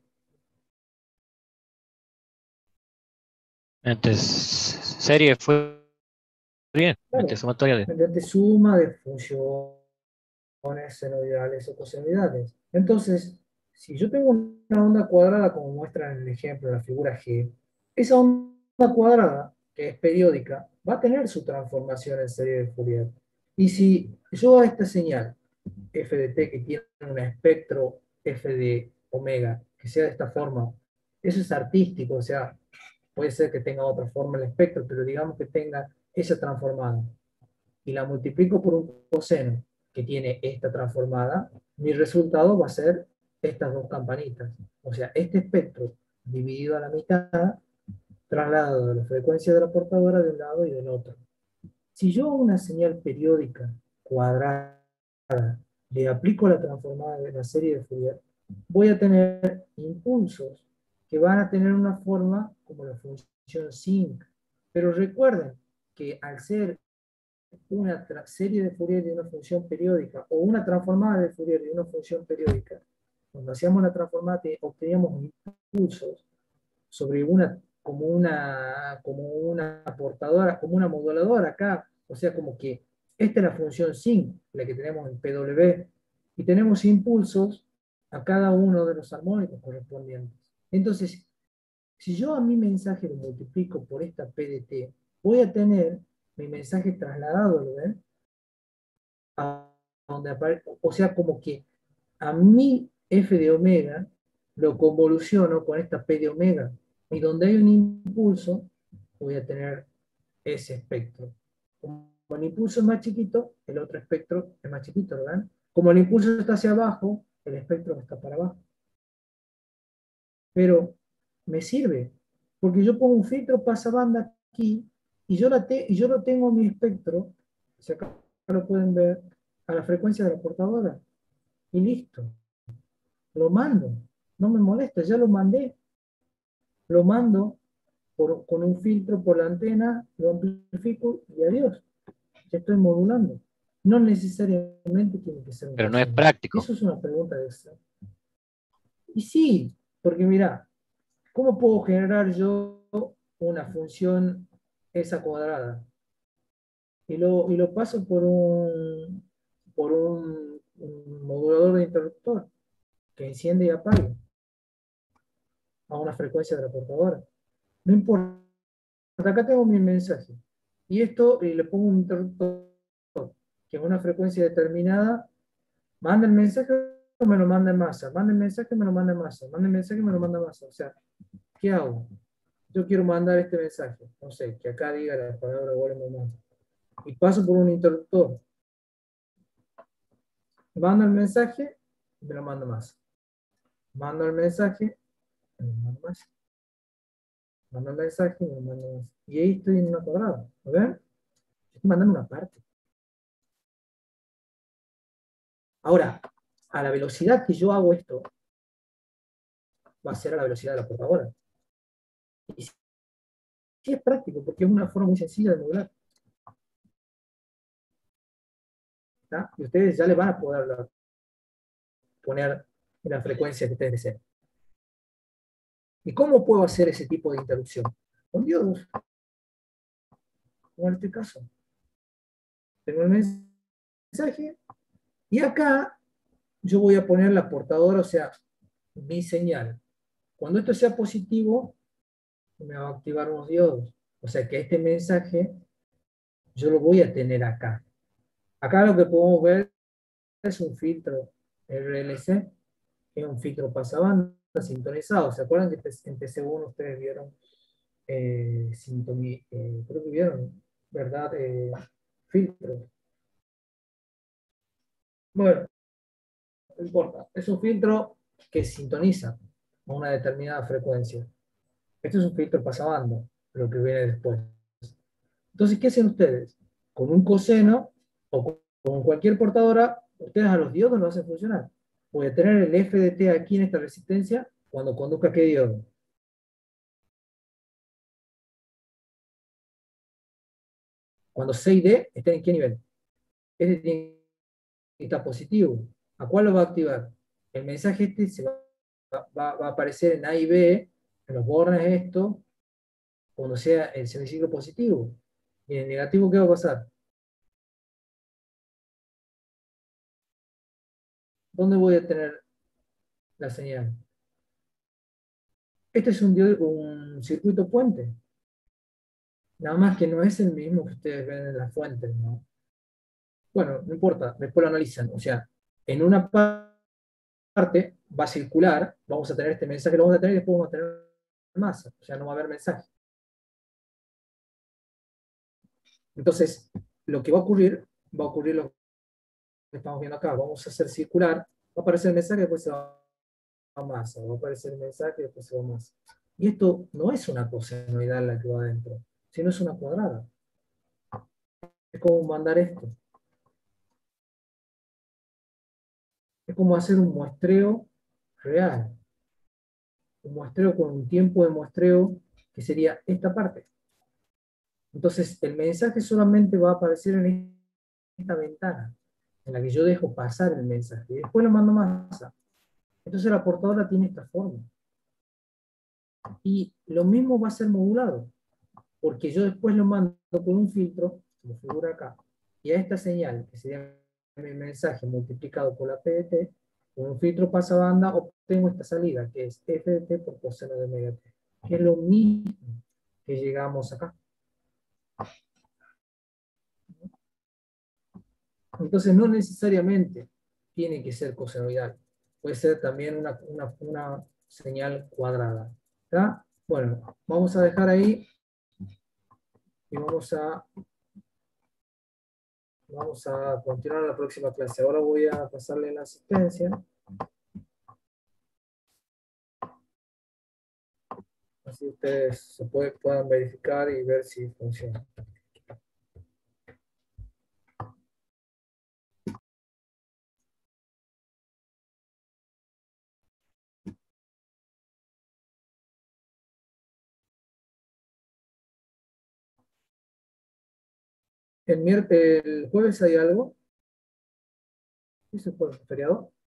Entonces, serie fue bien, Claro, sumatoria de. mediante suma de funciones senoidales o cosenoidales. Entonces, si yo tengo una onda cuadrada, como muestra en el ejemplo, la figura G, esa onda cuadrada, que es periódica, va a tener su transformación en serie de Fourier. Y si yo a esta señal, f de t, que tiene un espectro f de omega, que sea de esta forma, eso es artístico, o sea, puede ser que tenga otra forma el espectro, pero digamos que tenga esa transformada, y la multiplico por un coseno que tiene esta transformada, mi resultado va a ser estas dos campanitas. O sea, este espectro dividido a la mitad, trasladado de la frecuencia de la portadora de un lado y del otro. Si yo a una señal periódica cuadrada le aplico la transformada de la serie de Fourier, voy a tener impulsos que van a tener una forma como la función sinc. Pero recuerden que al ser una serie de Fourier de una función periódica o una transformada de Fourier de una función periódica, cuando hacíamos la transformada obteníamos impulsos sobre como una portadora, como una moduladora acá, o sea, como que esta es la función sin, la que tenemos en PW, y tenemos impulsos a cada uno de los armónicos correspondientes. Entonces, si yo a mi mensaje lo multiplico por esta PDT, voy a tener mi mensaje trasladado, ¿lo ven? A donde aparece, o sea, como que a mi f de omega lo convoluciono con esta p de omega, y donde hay un impulso, voy a tener ese espectro. Como el impulso es más chiquito, el otro espectro es más chiquito, ¿verdad? Como el impulso está hacia abajo, el espectro está para abajo. Pero me sirve, porque yo pongo un filtro pasabanda aquí, y yo lo tengo en mi espectro, si acá lo pueden ver, a la frecuencia de la portadora, y listo, lo mando, no me molesta, ya lo mandé, lo mando con un filtro por la antena, lo amplifico y adiós, ya estoy modulando. No necesariamente tiene que ser un Pero no es coseno. práctico. Eso es una pregunta de esa. Y sí, porque mira, ¿cómo puedo generar yo una función esa cuadrada? Y lo paso por un modulador de interruptor que enciende y apaga a una frecuencia de la portadora. No importa, acá tengo mi mensaje. Y esto le pongo un interruptor que en una frecuencia determinada manda el mensaje o me lo manda en masa. Manda el mensaje, me lo manda en masa. Manda el mensaje, me lo manda en masa. O sea, ¿qué hago? Yo quiero mandar este mensaje. No sé, que acá diga la palabra volumen más. Y paso por un interruptor. Mando el mensaje, me lo manda más. Mando el mensaje, me lo manda más. Mando el mensaje, me lo manda más. Y ahí estoy en una cuadrada. ¿Lo ven? Estoy mandando una parte. Ahora, a la velocidad que yo hago esto, va a ser a la velocidad de la portadora. Y sí es práctico, porque es una forma muy sencilla de modular. ¿tá? Y ustedes ya le van a poder poner en la frecuencia que ustedes deseen. ¿Y cómo puedo hacer ese tipo de interrupción? Con diodos. Como en este caso. Tengo el mensaje y acá yo voy a poner la portadora, o sea, mi señal. Cuando esto sea positivo, me va a activar unos diodos. O sea que este mensaje yo lo voy a tener acá. Acá lo que podemos ver es un filtro RLC, que es un filtro pasabanda sintonizado. ¿Se acuerdan que en TC1 ustedes vieron creo que vieron, ¿verdad? Filtros. Bueno, no importa. Es un filtro que sintoniza a una determinada frecuencia. Este es un filtro pasabanda, lo que viene después. Entonces, ¿qué hacen ustedes? Con un coseno o con cualquier portadora, ustedes a los diodos lo hacen funcionar. Voy a tener el FDT aquí en esta resistencia cuando conduzca qué diodo. Cuando C y D estén en qué nivel. Este tiene que estar positivo. ¿A cuál lo va a activar? El mensaje este va a aparecer en A y B, en los bornes esto, cuando sea el semiciclo positivo. Y en el negativo, ¿qué va a pasar? ¿Dónde voy a tener la señal? Este es un circuito puente. Nada más que no es el mismo que ustedes ven en las fuentes, ¿no? Bueno, no importa, después lo analizan. O sea, en una parte va a circular, vamos a tener este mensaje, lo vamos a tener y después vamos a tener masa. O sea, no va a haber mensaje. Entonces, lo que va a ocurrir lo que estamos viendo acá. Vamos a hacer circular, va a aparecer el mensaje, después se va a masa. Va a aparecer el mensaje, después se va a masa. Y esto no es una cosenoidal la que va adentro, sino es una cuadrada. Es como mandar esto. Es como hacer un muestreo real. Un muestreo con un tiempo de muestreo que sería esta parte. Entonces, el mensaje solamente va a aparecer en esta ventana, en la que yo dejo pasar el mensaje, y después lo mando masa. Entonces la portadora tiene esta forma. Y lo mismo va a ser modulado, porque yo después lo mando con un filtro, como figura acá, y a esta señal, que sería mi mensaje multiplicado por la PDT, con un filtro pasabanda obtengo esta salida, que es FDT por coseno de omega t, que es lo mismo que llegamos acá. Entonces no necesariamente tiene que ser cosenoidal, puede ser también una señal cuadrada. ¿Está? Bueno, vamos a dejar ahí y vamos a continuar en la próxima clase. Ahora voy a pasarle la asistencia. Así ustedes puedan verificar y ver si funciona. El jueves hay algo. ¿Sí se puede? ¿Feriado?